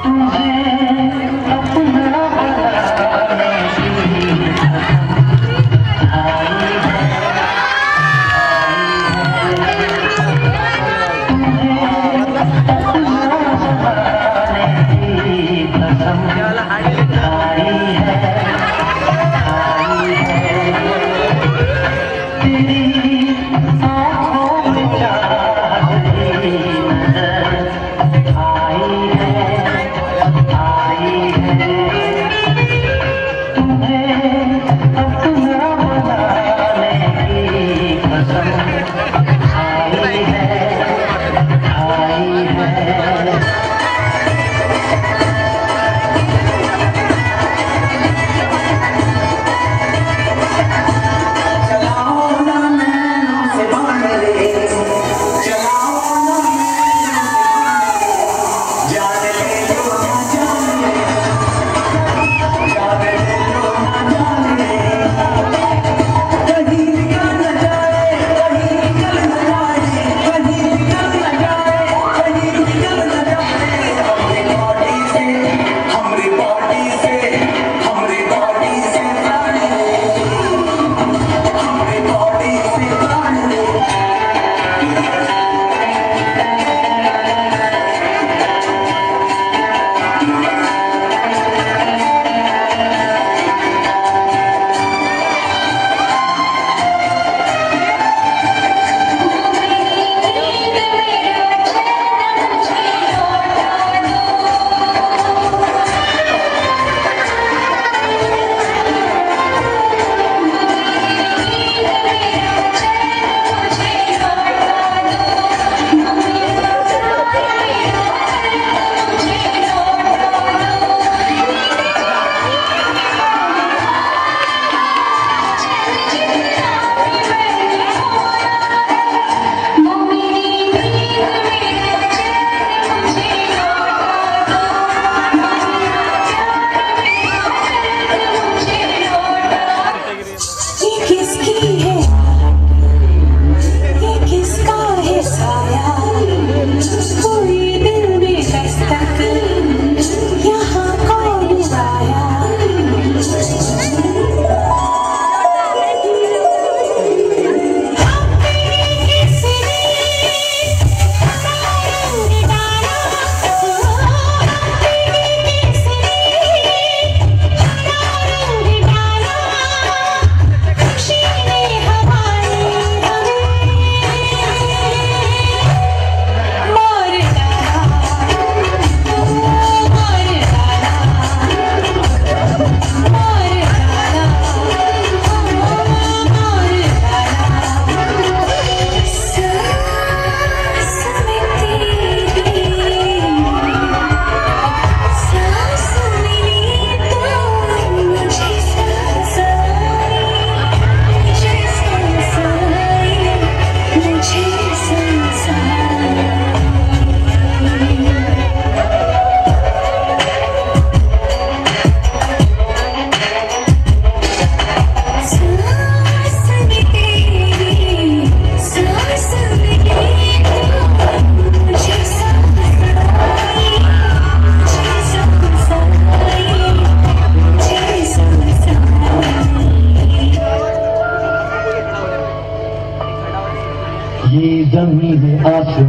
जमीन ये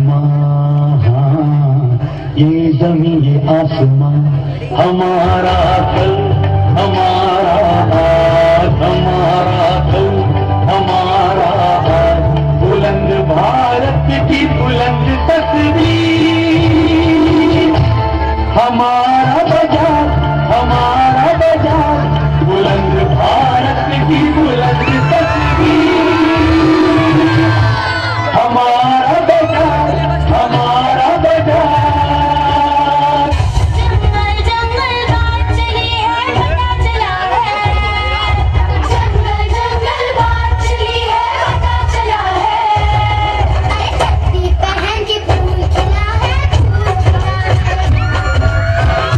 आसमां, ये जमीन ये आसमां, हमारा कल हमारा आज, हमारा कल हमारा आज, बुलंद भारत की बुलंद तस्वीर, हमारा बाजार हमारा बाजार, बुलंद भारत की बुलंद तस्वीर, हमारा बाजार हमारा बाजार। जंगल जंगल बात चली है, पता चला है, जंगल जंगल बात चली है, पता चला है, अरे पहन के फूल खिला है, फूल खिला है।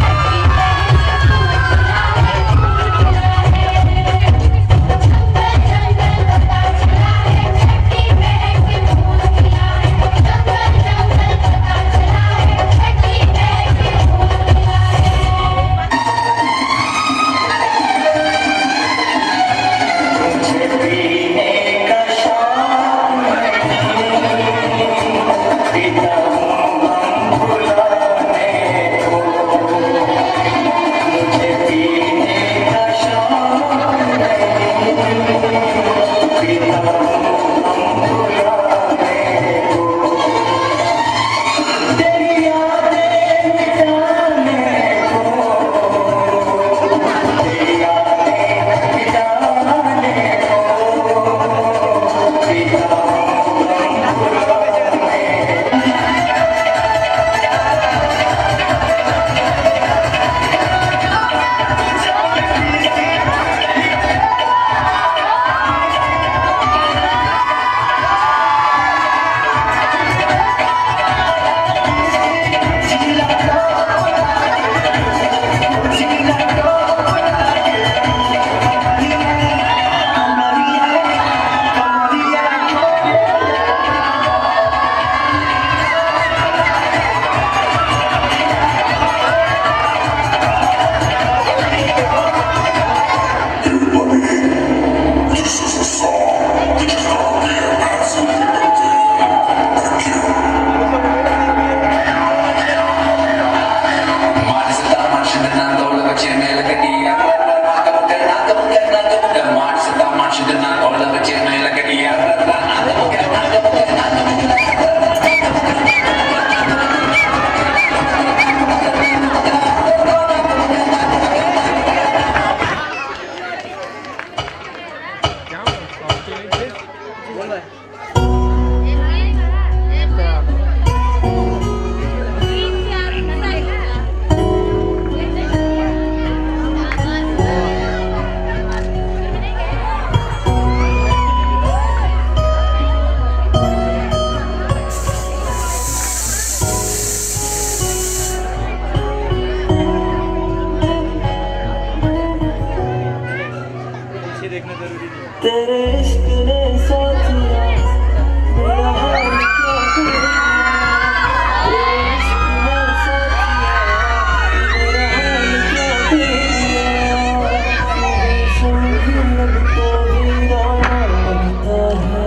तेरे इश्क ने साथिया मेरा हाल क्या तेरा तेरे इश्क ने साथिया मेरा हाल क्या तेरा संगी अब तो वीराना लगता है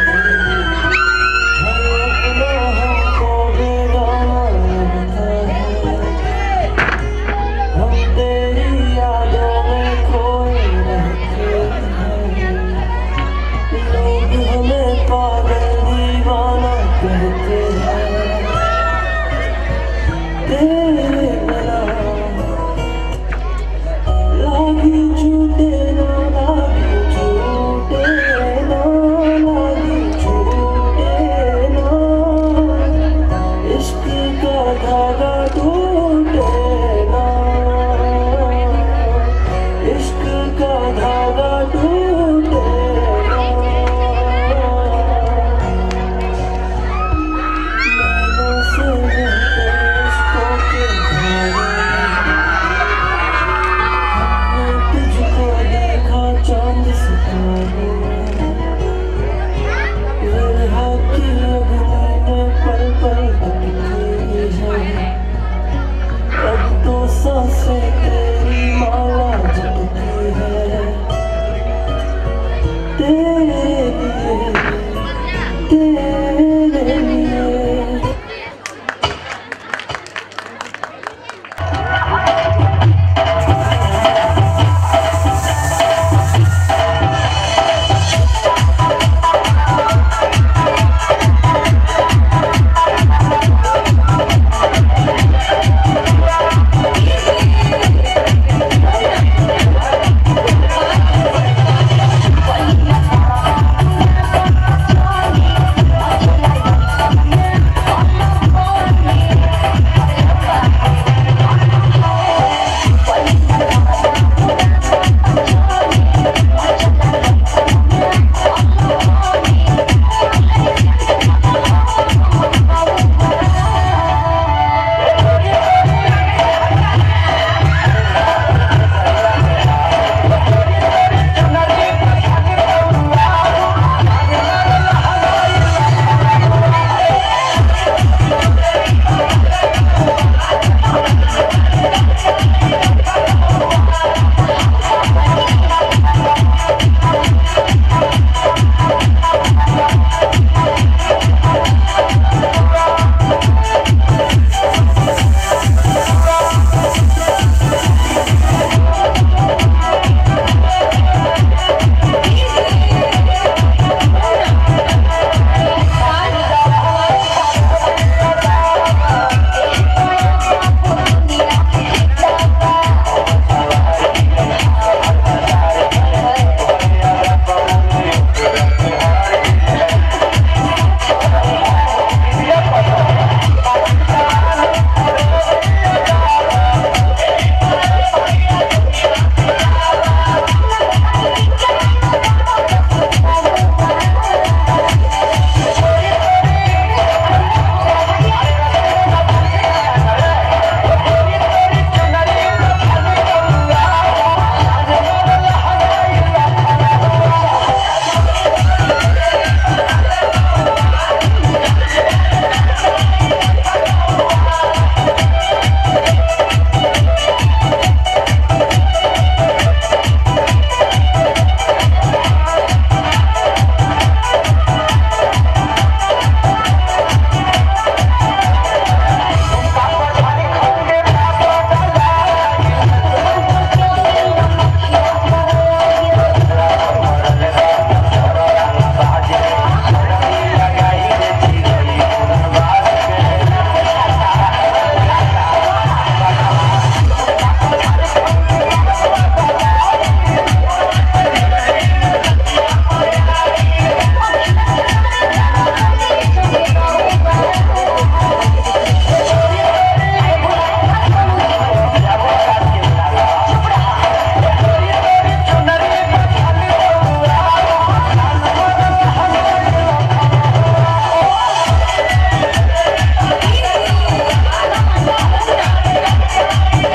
हर अपना हमको बेगाना लगता है हम तेरी यादों में खोए रहते हैं लोग हमें पागल दीवाना कहते हैं तेरे बिना लागी झूठे ना लागी झूठे ना लागी झूठे ना इश्क का धागा टूटे ना इश्क का धागा टूटे ना नैनों से बहते इश्कों के धारे हमने तुझको देखा चांद सितारे विरह की अग्नि में पल पल भटकी है अब तो सांसें तेरी माला जपती है तेरे लिए तेरे लिए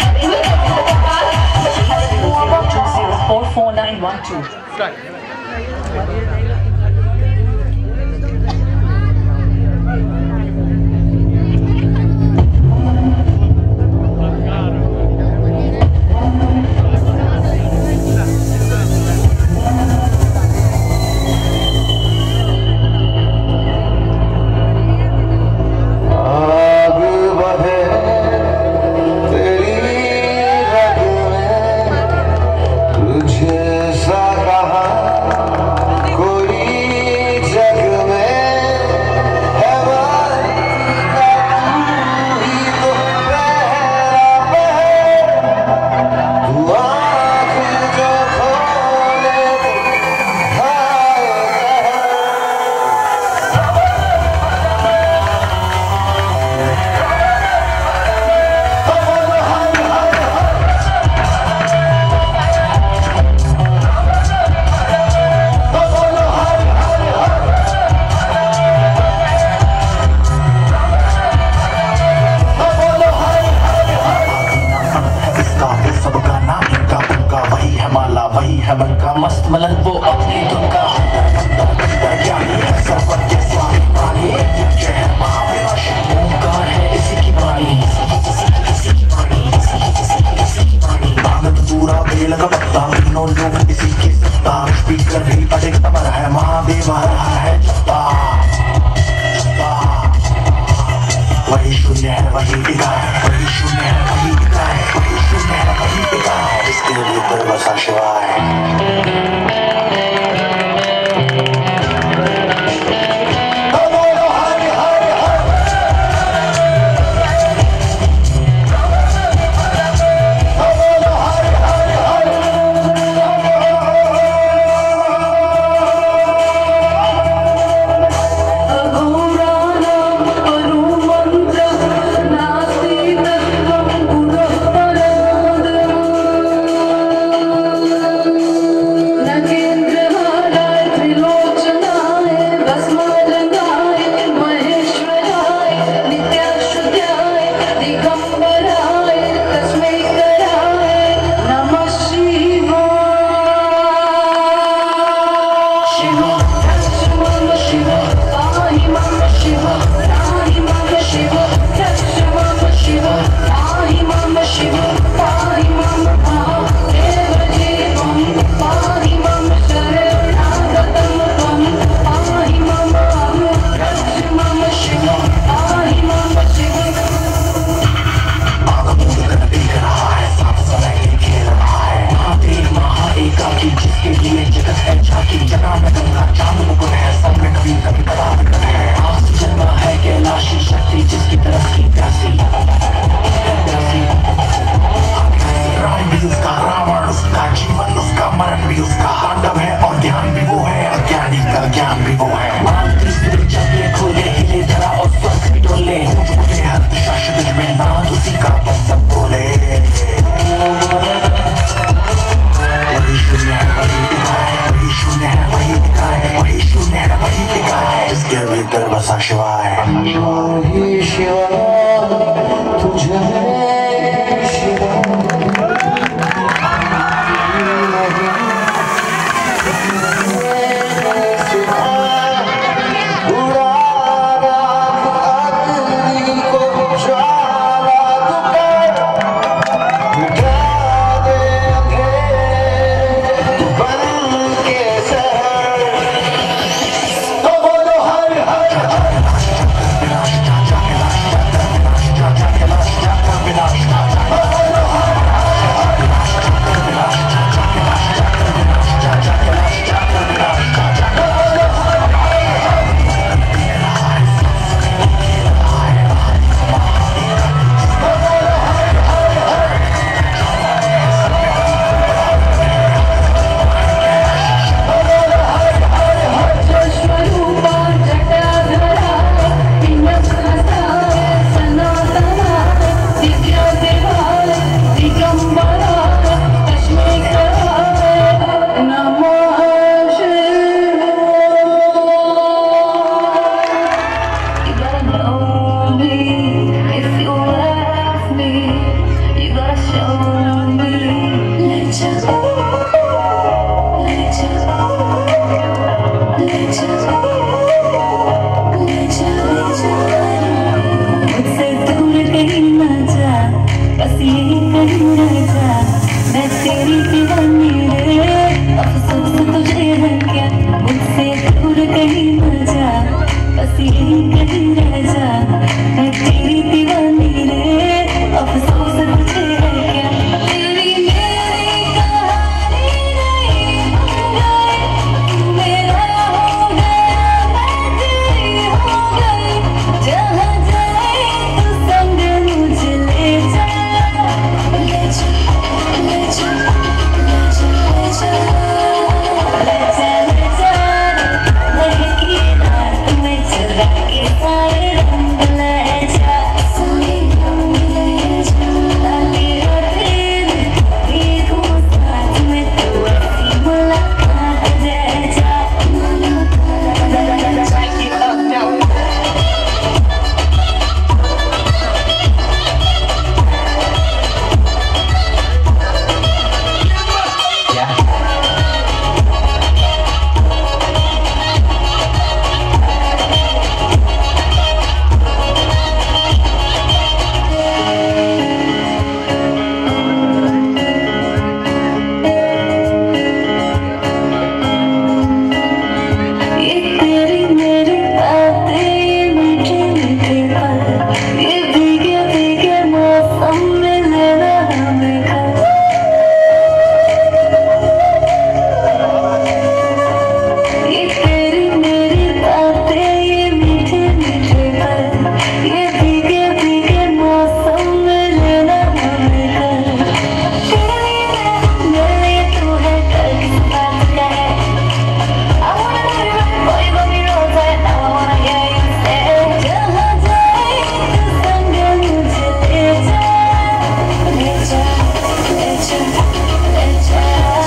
four nine one two. Start. कहीं रह जा, मैं तेरी दीवानी रे, अफसोस तुझे है क्या, मुझसे दूर कहीं न जा, बस यही कहीं रह जा, मैं तेरी दीवानी रे, अफसोस तुझे है क्या, तेरी मेरी कहानी नहीं बन गई, तू मेरा हो गया, मैं तेरी हो गई, जहाँ जाए तू संग मुझे ले जा, ले जा, ले जा, ले जा, ले जा, ले जा, ले जा, महकी रात में चुरा के सारे रंग ले जा, सारे रंग ले जा, लाली रातें देखूं साथ में तू ऐसी मुलाकात दे जा, ये तेरी मेरी बातें, ये मीठे मीठे पल, ये भीगे भीगे मौसम में लेना हमें घर, ये तेरी मेरी बातें, ये मीठे मीठे पल, ये भीगे भीगे मौसम में लेना हमें घर, तेरे लिए मैं हूँ, मेरे लिए तू है, कल किस बात का है, I wanna know you right, boy, you got me wrong, but now I wanna hear you say, जहाँ जाए तू संग मुझे ले जा, ले जा, ले जा, ले जा,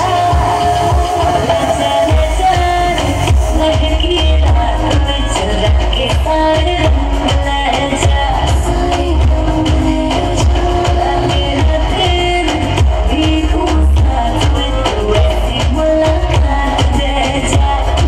ले जा, ले जा, महकी रात में चुरा के सारे रंग ले जा, सारे रंग ले जा, लाली रातें देखूं साथ में तू ऐसी मुलाकात दे जा,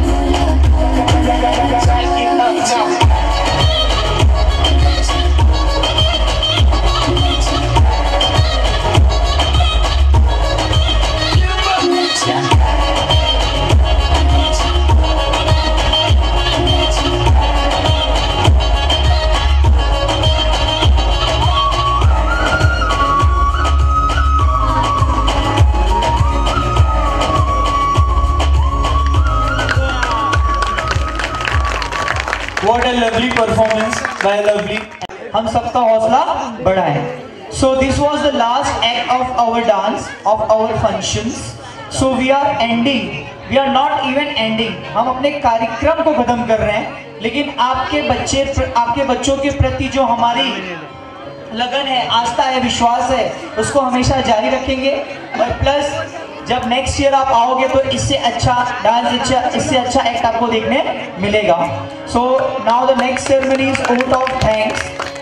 What a lovely performance by Lovely. हम सबका हौसला बढ़ाएं. So this was the last act of our dance of our functions. So we are ending. We are not even ending. हम अपने कार्यक्रम को खत्म कर रहे हैं, लेकिन आपके बच्चे आपके बच्चों के प्रति जो हमारी लगन है, आस्था है, विश्वास है, उसको हमेशा जारी रखेंगे. और प्लस जब नेक्स्ट ईयर आप आओगे तो इससे अच्छा डांस, अच्छा इससे अच्छा एक्ट आपको देखने मिलेगा. So now the next ceremony is vote of thanks.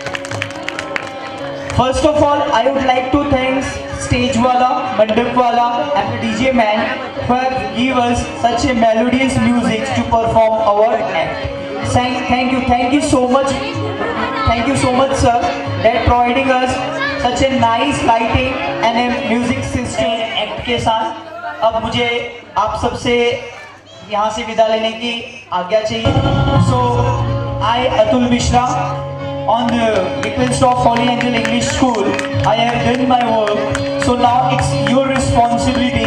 First of all I would like to thanks stage वाला, मंडप वाला and the DJ man for give us such a melodious music to perform our act. Thank you, thank you so much, thank you so much sir, that providing us such a nice lighting and a music system act के साथ. अब मुझे आप सबसे यहाँ से विदा लेने की आज्ञा चाहिए. So I Atul Mishra on the request of Holy Angel English School, I have done my work. So now it's your responsibility